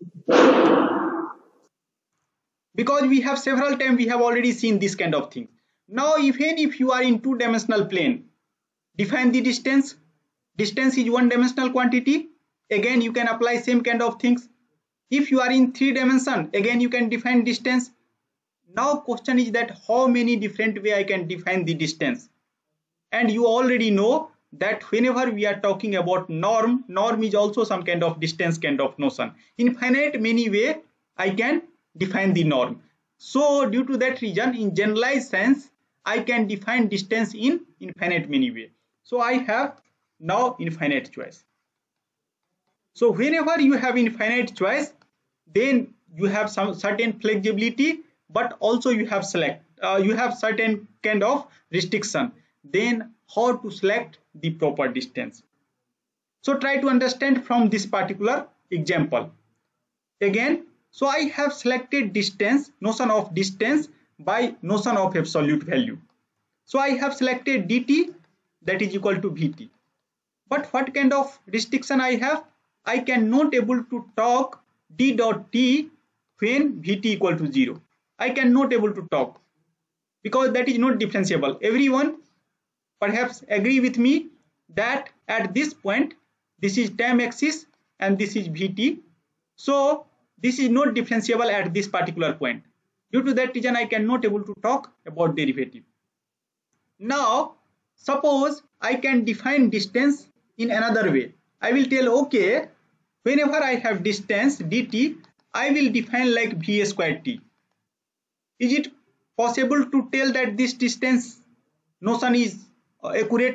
Because we have several times we have already seen this kind of thing. Now even if you are in two dimensional plane, define the distance. Distance is one dimensional quantity. Again you can apply same kind of things. If you are in three dimension, again you can define distance. Now question is that how many different way I can define the distance. And you already know that whenever we are talking about norm, norm is also some kind of distance kind of notion. In finite many way I can define the norm. So due to that reason, in generalized sense, I can define distance in infinite many way. So I have now infinite choice. So whenever you have infinite choice, then you have some certain flexibility, but also you have select uh, you have certain kind of restriction. Then how to select the proper distance? So try to understand from this particular example. Again So I have selected distance, notion of distance by notion of absolute value. So I have selected dt, that is equal to vt. But what kind of restriction I have? I cannot able to talk d dot t when vt equal to zero. I cannot able to talk because that is not differentiable. Everyone perhaps agree with me that at this point this is time axis and this is vt. So this is not differentiable at this particular point. Due to that reason I cannot able to talk about derivative. Now suppose I can define distance in another way. I will tell, okay, whenever I have distance dt, I will define like v square t. Is it possible to tell that this distance notion is accurate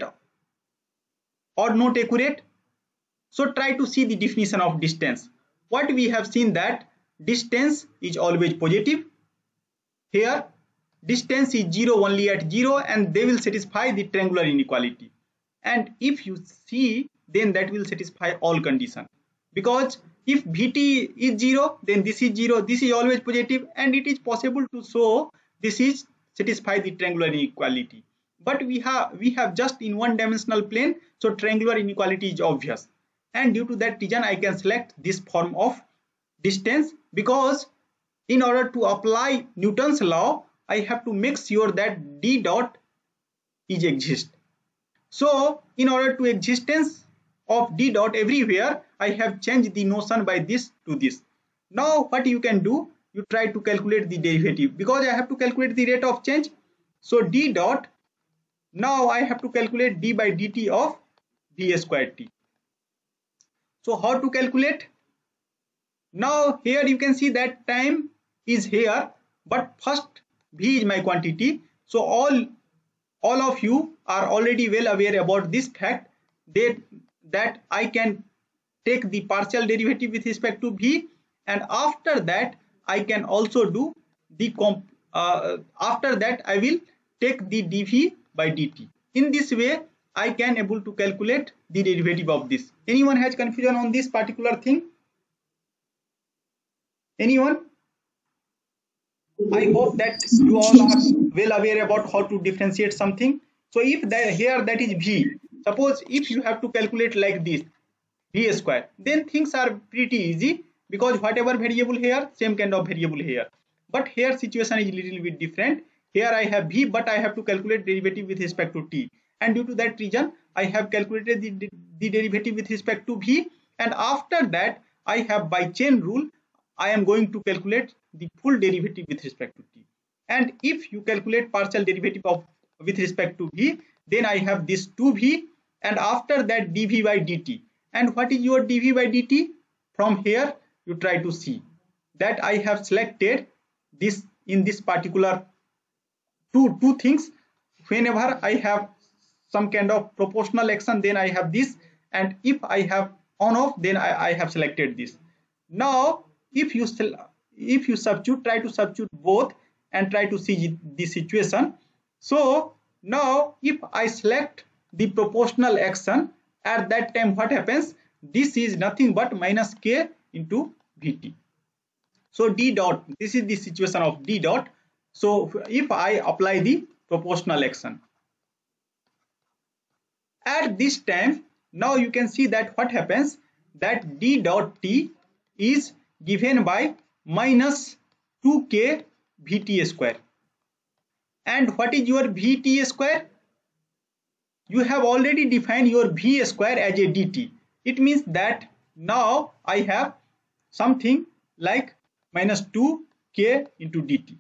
or not accurate? So try to see the definition of distance. What we have seen that distance is always positive. Here distance is zero only at zero and they will satisfy the triangular inequality. And if you see, then that will satisfy all conditions. Because if vt is zero, then this is zero, this is always positive, and it is possible to show this is satisfy the triangular inequality. But we have we have just in one dimensional plane, so triangular inequality is obvious. And due to that reason I can select this form of distance, because in order to apply Newton's law I have to make sure that d dot is exist. So in order to existence of d dot everywhere, I have changed the notion by this to this. Now what you can do, you try to calculate the derivative, because I have to calculate the rate of change. So d dot, now I have to calculate d by dt of v square t. So how to calculate? Now here you can see that time is here, but first v is my quantity. So all all of you are already well aware about this fact that that I can take the partial derivative with respect to v, and after that I can also do the comp uh, after that I will take the dv by dt. In this way I can able to calculate the derivative of this. Anyone has confusion on this particular thing? Anyone? I hope that you all are well aware about how to differentiate something. So if that here that is v, suppose if you have to calculate like this v square, then things are pretty easy, because whatever variable here, same kind of variable here. But here situation is little bit different. Here I have v, but I have to calculate derivative with respect to t, and due to that reason I have calculated the, the derivative with respect to v, and after that I have by chain rule I am going to calculate the full derivative with respect to t. And if you calculate partial derivative of with respect to v, then I have this two v, and after that dv by dt. And what is your dv by dt? From here you try to see that I have selected this in this particular two two things. Whenever I have some kind of proportional action, then I have this, and if I have on off, then I, I have selected this. Now if you still if you substitute, try to substitute both and try to see the situation. So now if I select the proportional action, at that time what happens? This is nothing but minus k into vt. So d dot, this is the situation of d dot. So if I apply the proportional action at this time, now you can see that what happens, that d dot t is given by minus two k vt square. And what is your vt square? You have already defined your v square as a dt. It means that now I have something like minus two k into dt.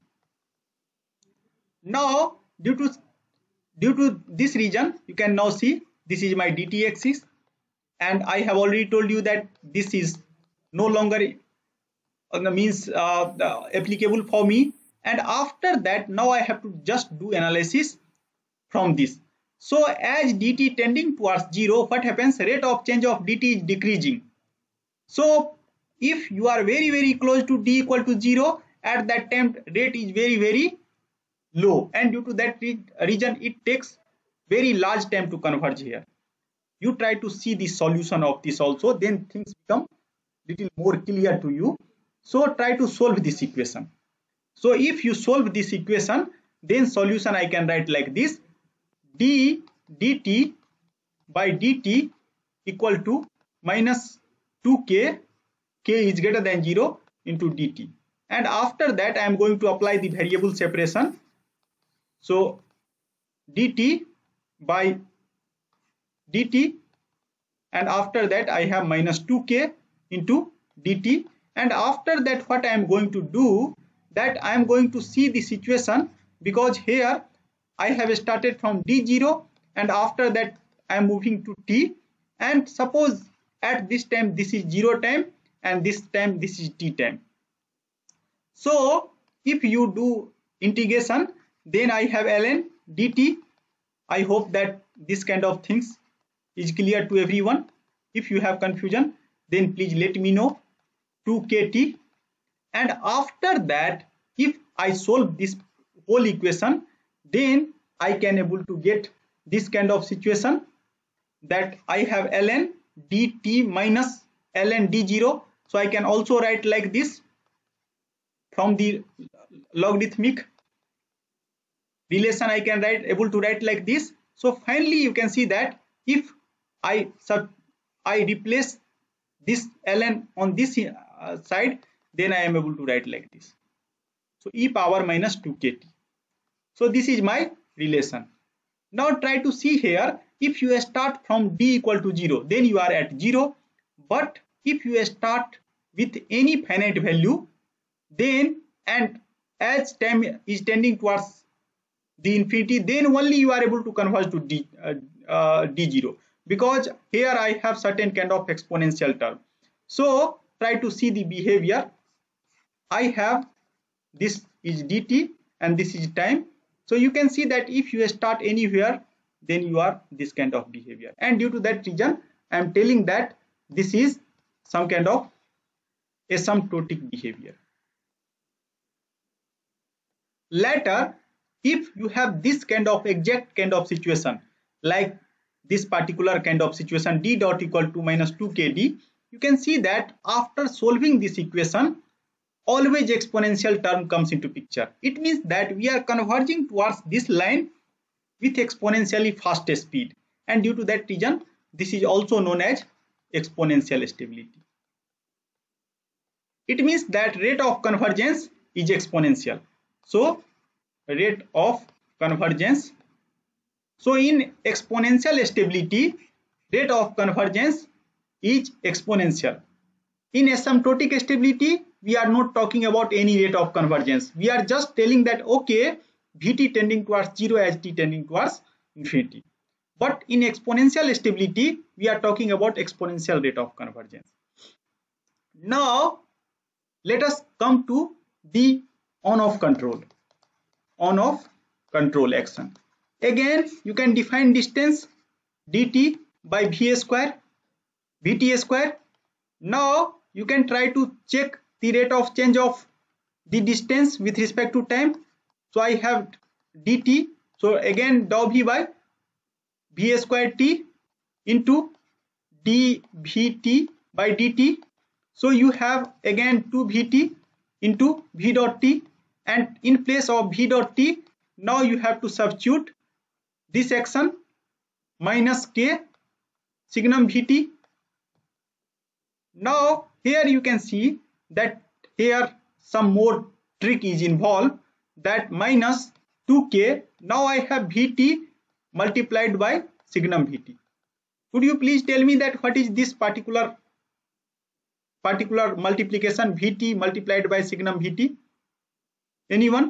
Now due to due to this region, you can now see this is my dt axis, and I have already told you that this is no longer uh, means uh, applicable for me. And after that, now I have to just do analysis from this. So as dt tending towards zero, what happens? Rate of change of dt is decreasing. So if you are very very close to d equal to zero, at that time rate is very very low, and due to that region it takes very large time to converge here. You try to see the solution of this also, then things become little more clear to you. So try to solve this equation. So if you solve this equation, then solution I can write like this: d dt by dt equal to minus two k, k is greater than zero, into dt. And after that I am going to apply the variable separation. So dt by dt, and after that I have minus two k into dt. And after that what I am going to do, that I am going to see the situation, because here I have started from d zero and after that I am moving to t, and suppose at this time this is zero time and this time this is t time. So if you do integration, then I have ln dt. I hope that this kind of things is clear to everyone. If you have confusion, then please let me know. two k t, and after that if I solve this whole equation, then I can able to get this kind of situation, that I have ln dt minus ln d zero. So I can also write like this from the logarithmic relation. I can write able to write like this. So finally you can see that if I sub I replace this ln on this uh, side, then I am able to write like this. So e power minus two k t. So this is my relation. Now try to see here, if you start from d equal to zero, then you are at zero. But if you start with any finite value, then and as time is tending towards the infinity, then only you are able to converge to d, uh, uh, d zero, because here I have certain kind of exponential term. So try to see the behavior. I have this is dt and this is time. So you can see that if you start anywhere, then you are this kind of behavior. And due to that reason, I am telling that this is some kind of asymptotic behavior. Later, if you have this kind of exact kind of situation, like this particular kind of situation, d dot equal to minus two k d, you can see that after solving this equation, always exponential term comes into picture. It means that we are converging towards this line with exponentially fast speed, and due to that reason, this is also known as exponential stability. It means that rate of convergence is exponential. So rate of convergence. So in exponential stability, rate of convergence is exponential. In asymptotic stability, we are not talking about any rate of convergence. We are just telling that okay, Vt tending towards zero as t tending towards infinity. But in exponential stability, we are talking about exponential rate of convergence. Now let us come to the on-off control. On-off control action. Again, you can define distance dt by v square, vt square. Now you can try to check the rate of change of the distance with respect to time. So I have dt. So again dou v by v square t into dvt by dt. So you have again two vt into v dot t, and in place of v dot t, now you have to substitute this action minus k signum vt. Now here you can see that here some more trick is involved, that minus two k. Now I have vt multiplied by signum vt. Could you please tell me that what is this particular particular multiplication, vt multiplied by signum vt? Anyone?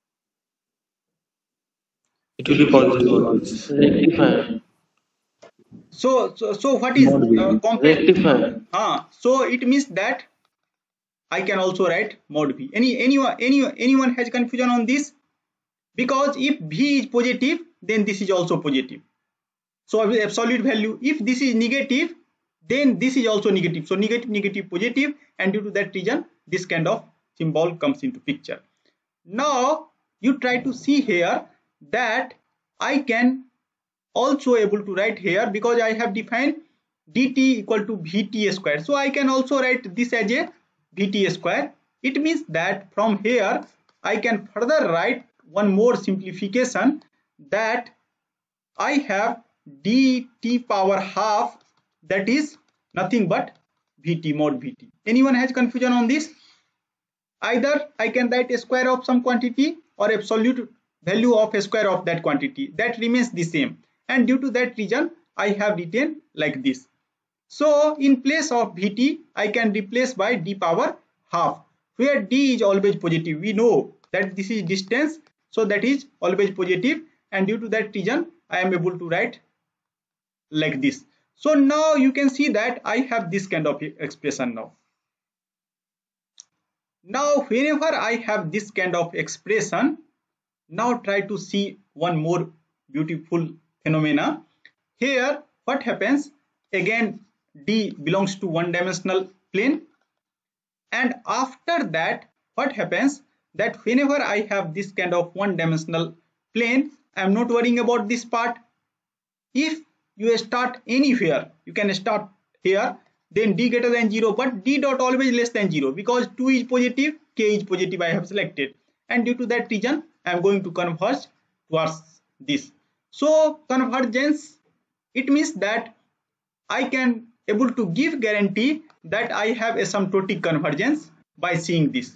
It will be positive. Rectifier. So, so, so what is uh, Rectifier. Ah, so it means that I can also write mod v. Any anyone any anyone has confusion on this? Because if v is positive, then this is also positive. So absolute value. If this is negative, then this is also negative. So negative, negative, positive, and due to that reason, this kind of symbol comes into picture. Now you try to see here that I can also able to write here, because I have defined dt equal to vt square. So I can also write this as a vt square, It means that from here I can further write one more simplification, that I have dt power half, that is nothing but Vt mod Vt. Anyone has confusion on this? Either I can write a square of some quantity or absolute value of a square of that quantity, that remains the same, and due to that reason I have written like this. So in place of Vt I can replace by d power half, where d is always positive. We know that this is distance, so that is always positive, and due to that reason I am able to write like this. So now you can see that I have this kind of expression now. Now whenever I have this kind of expression, now try to see one more beautiful phenomena. Here what happens, again D belongs to one dimensional plane, and after that what happens, that whenever I have this kind of one dimensional plane, I am not worrying about this part. If you start anywhere, you can start here, then d greater than zero, but d dot always less than zero, because two is positive, k is positive, I have selected, and due to that reason I am going to converge towards this. So convergence, it means that I can able to give guarantee that I have asymptotic convergence by seeing this.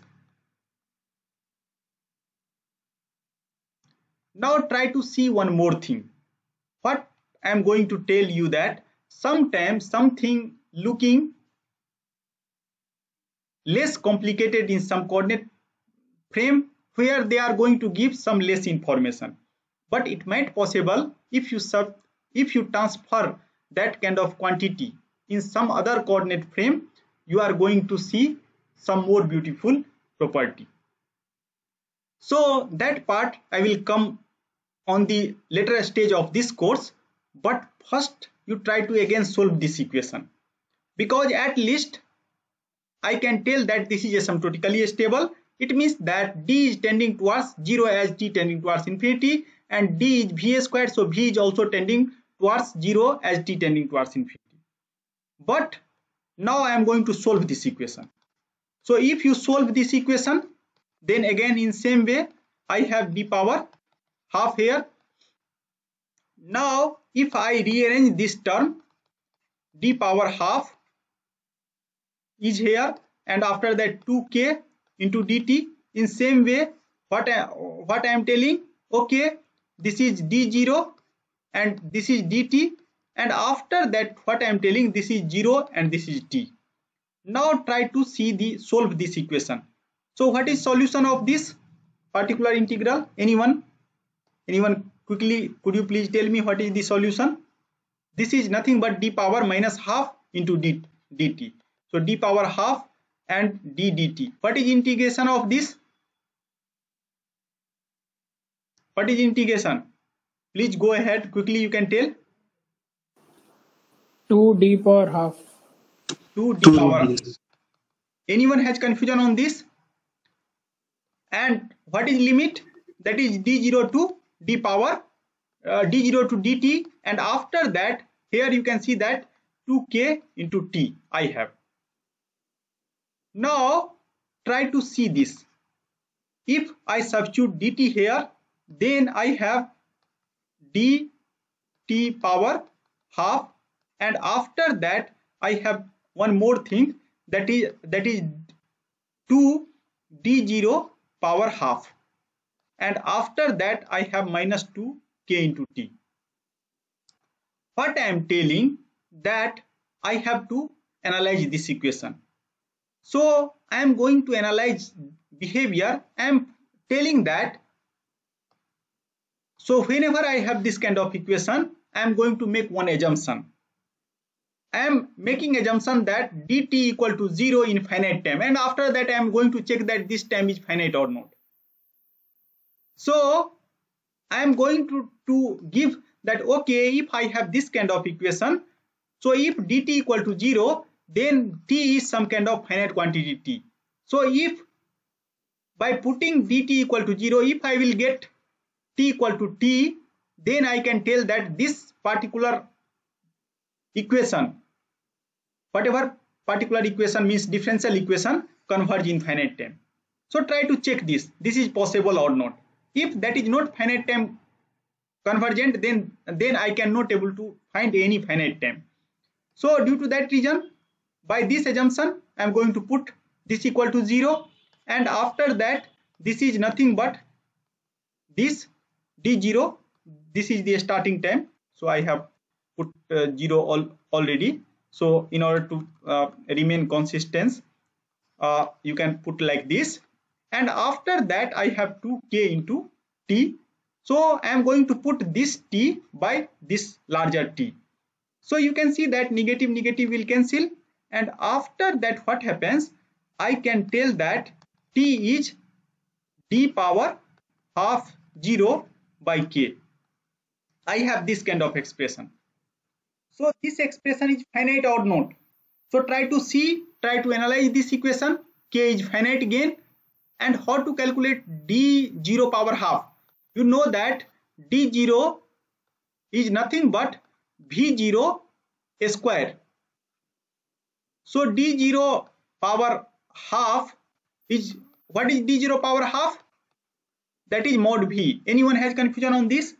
Now try to see one more thing. What I am going to tell you, that sometimes something looking less complicated in some coordinate frame, where they are going to give some less information, but it might possible if you sub if you transfer that kind of quantity in some other coordinate frame, you are going to see some more beautiful property. So that part I will come on the later stage of this course, but first you try to again solve this equation, because at least I can tell that this is asymptotically stable. It means that d is tending towards zero as t tending towards infinity, and d is v squared, so v is also tending towards zero as t tending towards infinity. But now I am going to solve this equation. So if you solve this equation, then again in same way I have d power half here. Now if I rearrange this term, d power half is here, and after that two k into dt. In same way, what I, what I am telling, okay, this is d zero and this is dt, and after that what I am telling, this is zero and this is t. Now try to see the solve this equation. So what is solution of this particular integral? Anyone? Anyone quickly, could you please tell me what is the solution? This is nothing but d power minus half into d, dt. So d power half and d dt. What is integration of this? What is integration? Please go ahead quickly, you can tell. two d power half. two d power. Anyone has confusion on this? And what is limit? That is d zero to d power uh, d zero to dt, and after that here you can see that two k into t I have. Now try to see this. If I substitute dt here, then I have dt power half, and after that I have one more thing, that is that is two d zero power half, and after that I have minus two k into t. What I am telling, that I have to analyze this equation. So I am going to analyze behavior. I am telling that, so whenever I have this kind of equation, I am going to make one assumption. I am making assumption that dt equal to zero in finite time, and after that I am going to check that this time is finite or not. So I am going to, to give that, okay, if I have this kind of equation, so if dt equal to zero, then t is some kind of finite quantity t. So if by putting dt equal to zero, if I will get t equal to t, then I can tell that this particular equation, whatever particular equation means differential equation, converge in finite time. So try to check this. This is possible or not. If that is not finite time convergent, then then I cannot able to find any finite time. So due to that reason, by this assumption, I am going to put this equal to zero, and after that this is nothing but this d zero. This is the starting time, so I have put uh, zero all, already. So in order to uh, remain consistent, uh, you can put like this, and after that I have two k into t. So I am going to put this t by this larger t. So you can see that negative negative will cancel, and after that what happens, I can tell that t is d power half zero by k. I have this kind of expression. So this expression is finite or not. So try to see, try to analyze this equation. K is finite again, and how to calculate d zero power half. You know that d zero is nothing but v zero square. So d zero power half is, what is d zero power half? That is mod v. Anyone has confusion on this?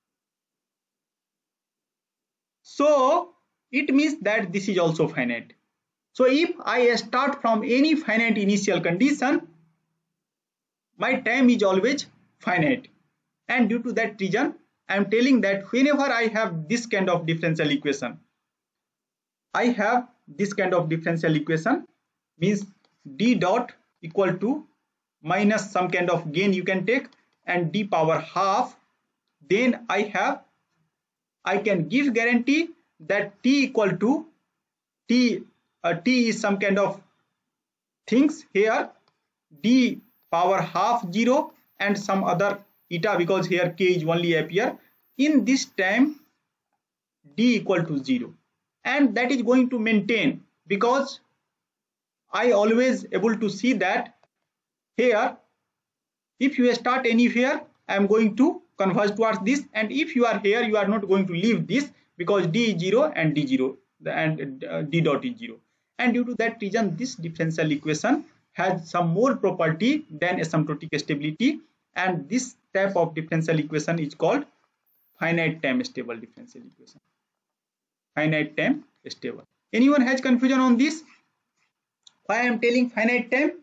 So it means that this is also finite. So if I start from any finite initial condition, my time is always finite, and due to that reason I am telling that whenever I have this kind of differential equation, I have this kind of differential equation, means d dot equal to minus some kind of gain you can take, and d power half, then I have I can give guarantee that t equal to t, uh, t is some kind of things here, d power half zero and some other eta, because here k is only appear. In this time d equal to zero, and that is going to maintain, because I always able to see that here if you start anywhere, I am going to converge towards this, and if you are here, you are not going to leave this, because d is zero and d zero and uh, d dot is zero. And due to that reason, this differential equation has some more property than asymptotic stability, and this type of differential equation is called finite time stable differential equation. Finite time stable. Anyone has confusion on this? Why I am telling finite time?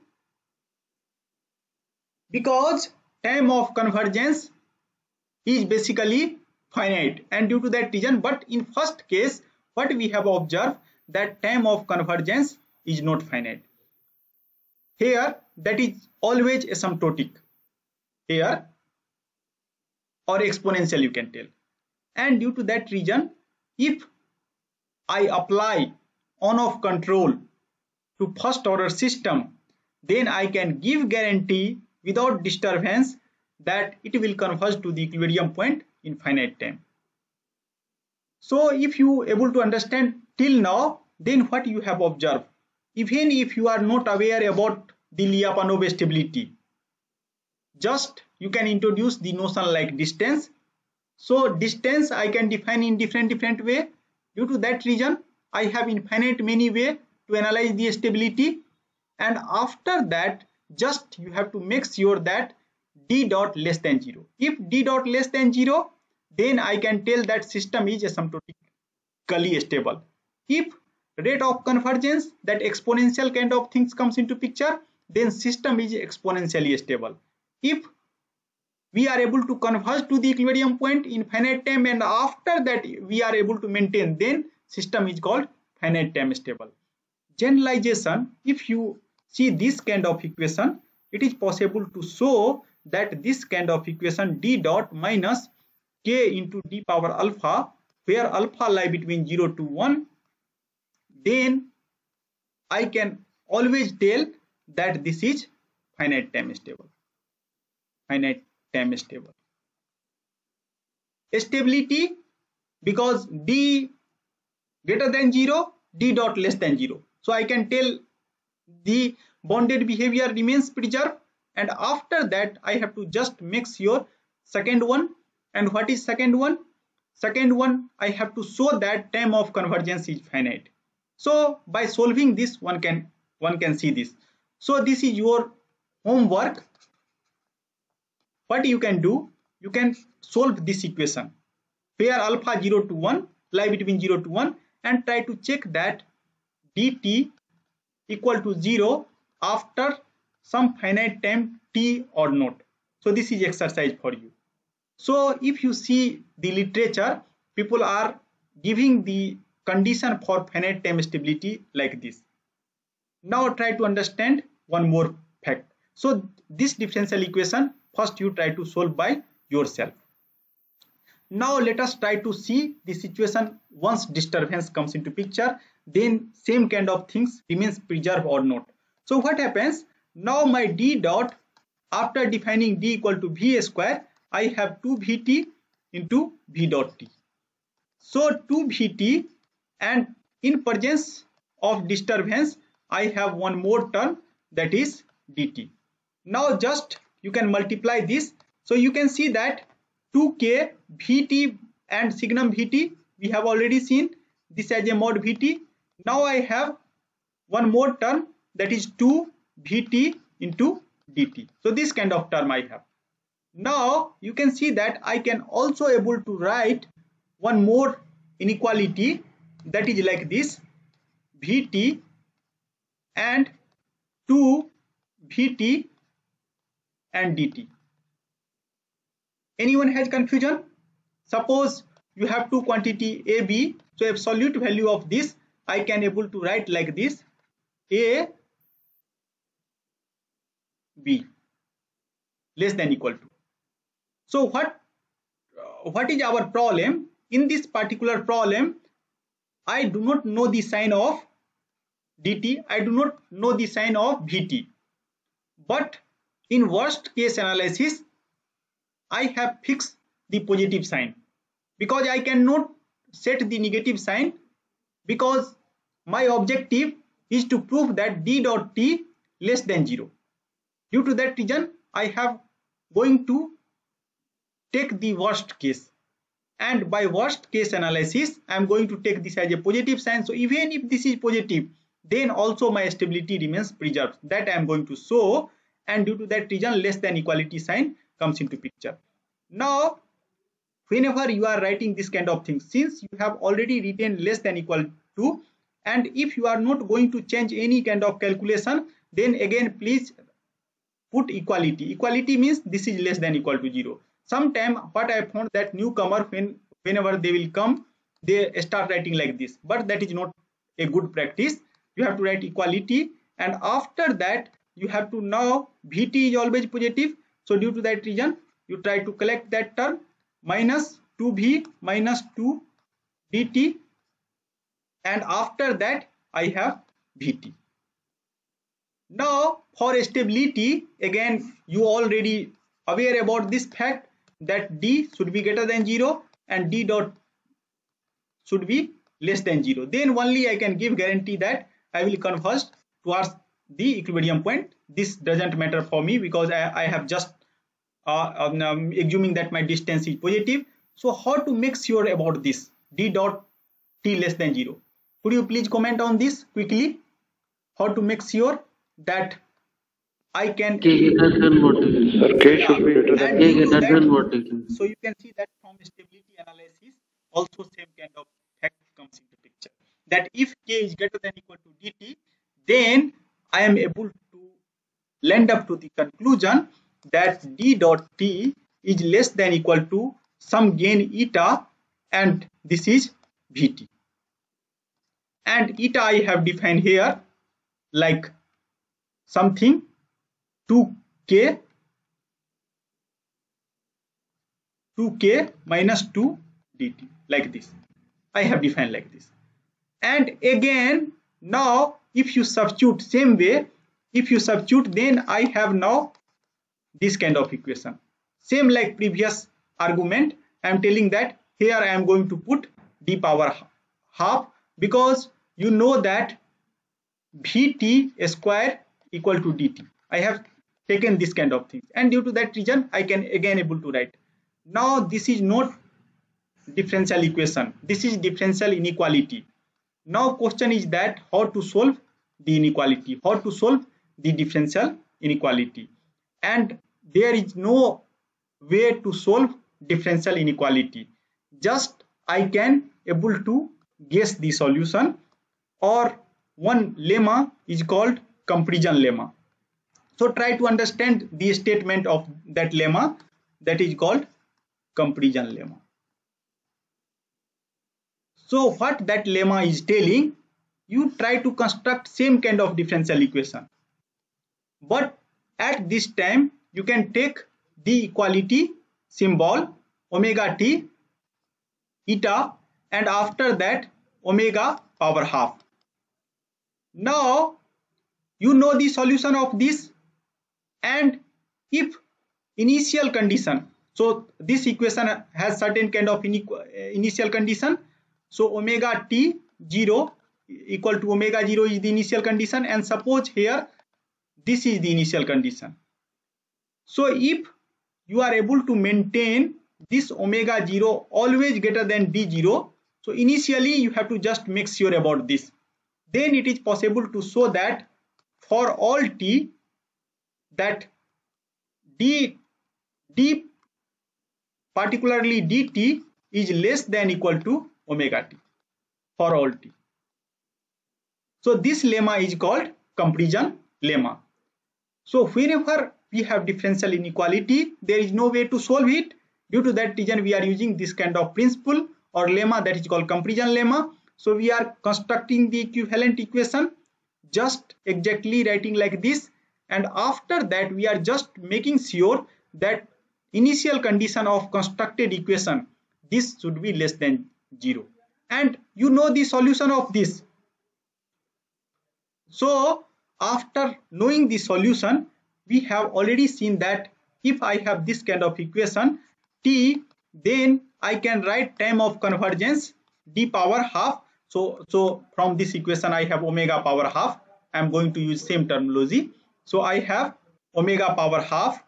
Because time of convergence is basically finite, and due to that reason, but in first case what we have observed, that time of convergence is not finite. Here that is always asymptotic here, or exponential you can tell, and due to that reason, if I apply on-off control to first order system, then I can give guarantee without disturbance that it will converge to the equilibrium point in finite time. So if you able to understand till now, then what you have observed, even if you are not aware about the Lyapunov stability, just you can introduce the notion like distance. So distance I can define in different different way. Due to that reason, I have infinite many way to analyze the stability, and after that just you have to make sure that d dot less than zero. If d dot less than zero, then I can tell that system is asymptotically stable. If rate of convergence, that exponential kind of things comes into picture, then system is exponentially stable. If we are able to converge to the equilibrium point in finite time, and after that we are able to maintain, then system is called finite time stable. Generalization, if you see this kind of equation, it is possible to show that this kind of equation d dot minus k into d power alpha, where alpha lie between zero to one, then I can always tell that this is finite time stable. Finite time stable. Stability, because d greater than zero, d dot less than zero. So I can tell the bounded behavior remains preserved, and after that I have to just make sure second one. And what is second one? Second one, I have to show that time of convergence is finite. So by solving this, one can one can see this. So this is your homework. What you can do, you can solve this equation where alpha zero to one lie between zero to one, and try to check that dt equal to zero after some finite time t or not. So this is exercise for you. So if you see the literature, people are giving the condition for finite time stability like this. Now try to understand one more fact. So this differential equation, first you try to solve by yourself. Now let us try to see the situation once disturbance comes into picture, then same kind of things remains preserved or not. So what happens? Now my d dot, after defining d equal to v square, I have two v t into v dot t. So two v t, and in presence of disturbance I have one more term, that is dt. Now just you can multiply this, so you can see that two k vt and signum vt we have already seen this as a mod vt. Now I have one more term, that is two vt into dt. So this kind of term I have. Now you can see that I can also able to write one more inequality, that is like this, vt and two vt and dt. Anyone has confusion? Suppose you have two quantity a, b, so absolute value of this I can able to write like this, a, b less than equal to. So what uh, what is our problem? In this particular problem, I do not know the sign of dt, I do not know the sign of vt, but in worst case analysis I have fixed the positive sign, because I cannot set the negative sign, because my objective is to prove that d dot t less than zero. Due to that reason I have going to take the worst case, and by worst case analysis I am going to take this as a positive sign. So even if this is positive, then also my stability remains preserved, that I am going to show, and due to that reason less than equality sign comes into picture. Now whenever you are writing this kind of thing, since you have already written less than equal to, and if you are not going to change any kind of calculation, then again please put equality. Equality means this is less than equal to zero. Sometime what I found that newcomer, when whenever they will come, they start writing like this, but that is not a good practice. You have to write equality, and after that you have to know vt is always positive. So due to that reason you try to collect that term, minus two v minus two dt, and after that I have vt. Now for stability, again you already aware about this fact that d should be greater than zero and d dot should be less than zero. Then only I can give guarantee that I will converge towards the equilibrium point. This doesn't matter for me, because I, I have just uh, um, um, assuming that my distance is positive. So how to make sure about this d dot t less than zero? Could you please comment on this quickly? How to make sure that I can K greater than what taken. Sir, K should be greater than and K due to greater that, than what taken. so you can see that from stability analysis also same kind of fact comes into picture, that if k is greater than equal to dt, then I am able to land up to the conclusion that d dot t is less than equal to some gain eta, and this is vt, and eta I have defined here like something two k two k minus two dt, like this I have defined like this. And again now if you substitute same way, if you substitute, then I have now this kind of equation, same like previous argument. I am telling that here I am going to put d power half, because you know that vt square equal to dt. I have taken this kind of things, and due to that reason I can again able to write. Now this is not differential equation, this is differential inequality. Now question is that how to solve the inequality, how to solve the differential inequality, and there is no way to solve differential inequality. Just I can able to guess the solution, or one lemma is called comparison lemma. So try to understand the statement of that lemma, that is called comparison lemma. So what that lemma is telling, you try to construct same kind of differential equation, but at this time you can take the equality symbol omega t eta, and after that omega power half. Now you know the solution of this, and if initial condition, so this equation has certain kind of initial condition, so omega t zero equal to omega zero is the initial condition, and suppose here this is the initial condition. So if you are able to maintain this omega zero always greater than d zero, so initially you have to just make sure about this, then it is possible to show that for all t, that d d particularly dt is less than equal to omega t for all t. So this lemma is called comparison lemma. So whenever we have differential inequality, there is no way to solve it. Due to that reason, we are using this kind of principle or lemma, that is called comparison lemma. So we are constructing the equivalent equation, just exactly writing like this, and after that we are just making sure that initial condition of constructed equation, this should be less than zero, and you know the solution of this. So after knowing the solution, we have already seen that if I have this kind of equation t, then I can write time of convergence d power half. So, so from this equation I have omega power half. I am going to use same terminology. So I have omega power half,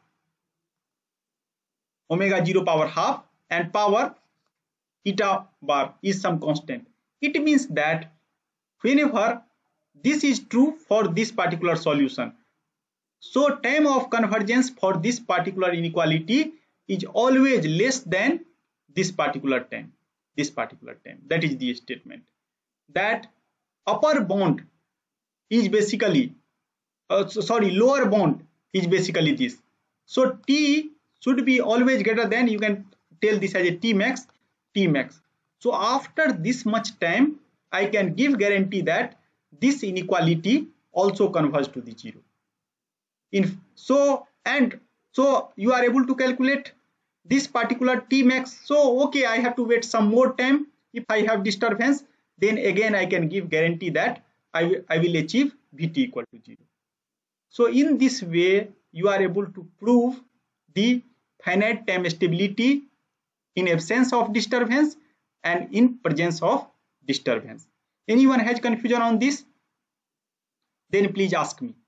omega zero power half, and power eta bar is some constant. It means that whenever this is true for this particular solution, so time of convergence for this particular inequality is always less than this particular time, this particular time. That is the statement. That upper bound is basically, uh, sorry, lower bound is basically this. So t should be always greater than, you can tell this as a t max, t max. So after this much time, I can give guarantee that this inequality also converges to the zero. In so and so you are able to calculate this particular t max. So okay, I have to wait some more time. If I have disturbance, then again I can give guarantee that I, I will achieve Vt equal to zero. So in this way you are able to prove the finite time stability in absence of disturbance and in presence of disturbance. Anyone has confusion on this? Then please ask me.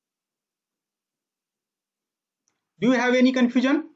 Do you have any confusion?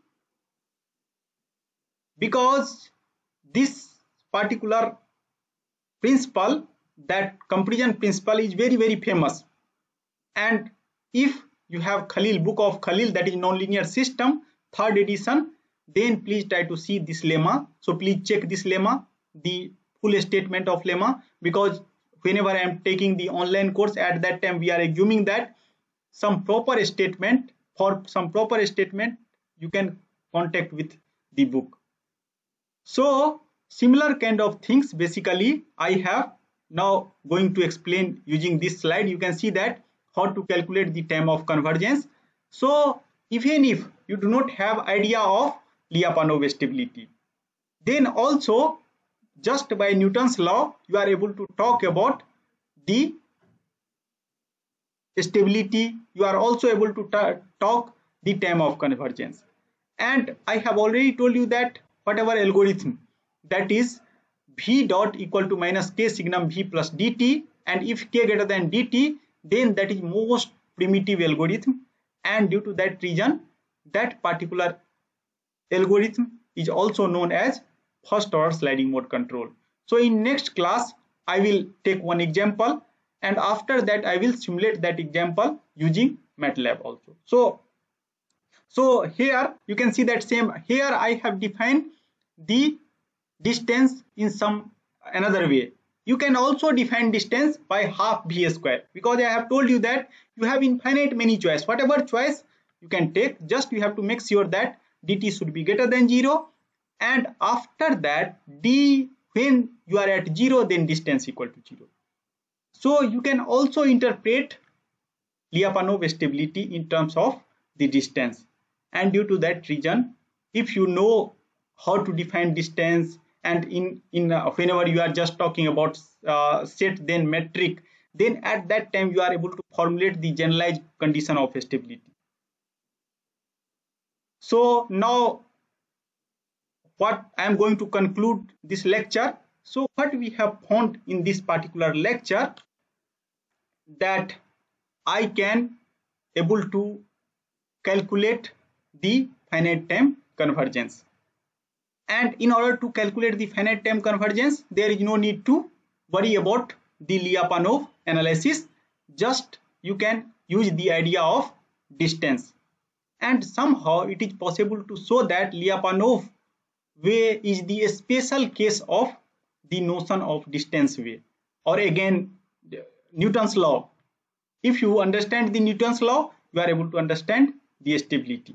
Because this particular principle, that comparison principle, is very very famous, and if you have Khalil, book of Khalil, that is nonlinear system, third edition, then please try to see this lemma. So please check this lemma, the full statement of lemma, because whenever I am taking the online course, at that time we are assuming that some proper statement, for some proper statement you can contact with the book. So similar kind of things basically I have now going to explain using this slide. You can see that how to calculate the time of convergence. So even if you do not have idea of Lyapunov stability, then also just by Newton's law you are able to talk about the stability. You are also able to talk the time of convergence. And I have already told you that whatever algorithm, that is v dot equal to minus k signum v plus dt, and if k greater than dt, then that is most primitive algorithm, and due to that reason that particular algorithm is also known as first order sliding mode control. So in next class I will take one example and after that I will simulate that example using MATLAB also. So so here you can see that same, here I have defined the distance in some another way. You can also define distance by half v square, because I have told you that you have infinite many choice. Whatever choice you can take, just you have to make sure that dt should be greater than zero, and after that d, when you are at zero, then distance equal to zero. So you can also interpret Lyapunov stability in terms of the distance, and due to that reason, if you know how to define distance, and in in uh, whenever you are just talking about uh, set then metric, then at that time you are able to formulate the generalized condition of stability. So now what I am going to conclude this lecture. So what we have found in this particular lecture, that I can able to calculate the finite time convergence. And in order to calculate the finite time convergence, there is no need to worry about the Lyapunov analysis. Just you can use the idea of distance. And somehow it is possible to show that Lyapunov way is the special case of the notion of distance way. Or again, Newton's law. If you understand the Newton's law, you are able to understand the stability.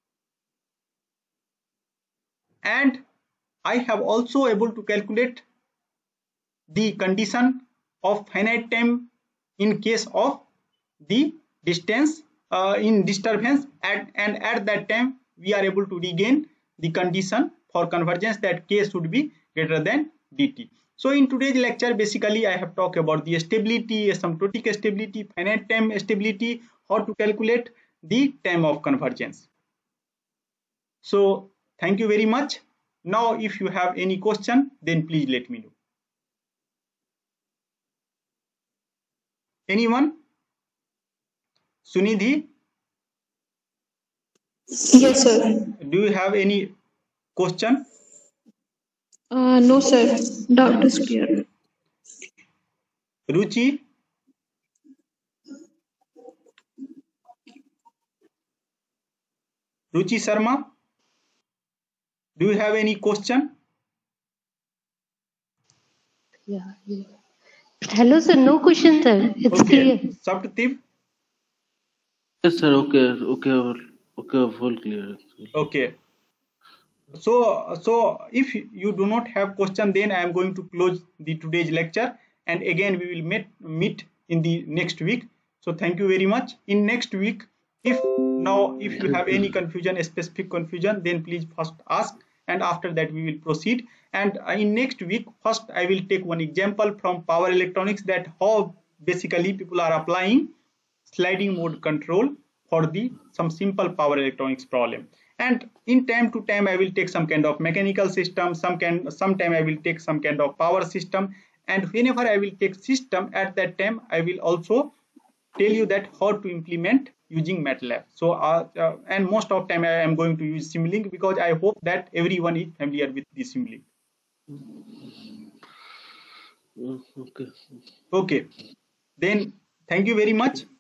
And I have also able to calculate the condition of finite time in case of the distance uh, in disturbance, at, and at that time we are able to regain the condition for convergence, that k should be greater than dt. So in today's lecture, basically I have talked about the stability, asymptotic stability, finite time stability, how to calculate the time of convergence. So thank you very much. Now if you have any question, then please let me know. Anyone? Sunidhi? Yes, sir. Do you have any question? Uh, no, sir. Doubt is clear. Ruchi? Ruchi Sharma? Do you have any question? Yeah, yeah. Hello, sir. No question, sir. It's Okay. clear. Saptativ? Yes, sir. Okay, okay, all- okay, full clear. Okay. So, so if you do not have question, then I am going to close the today's lecture, and again we will meet meet in the next week. So thank you very much. In next week, if now if you have any confusion, a specific confusion, then please first ask, and after that we will proceed. And in next week, first I will take one example from power electronics, that how basically people are applying sliding mode control for the some simple power electronics problem. And in time to time I will take some kind of mechanical system, some can sometime I will take some kind of power system, and whenever I will take system, at that time I will also tell you that how to implement using MATLAB. So uh, uh, and most of time I am going to use Simulink, because I hope that everyone is familiar with the Simulink. Mm, Okay. Okay, then thank you very much.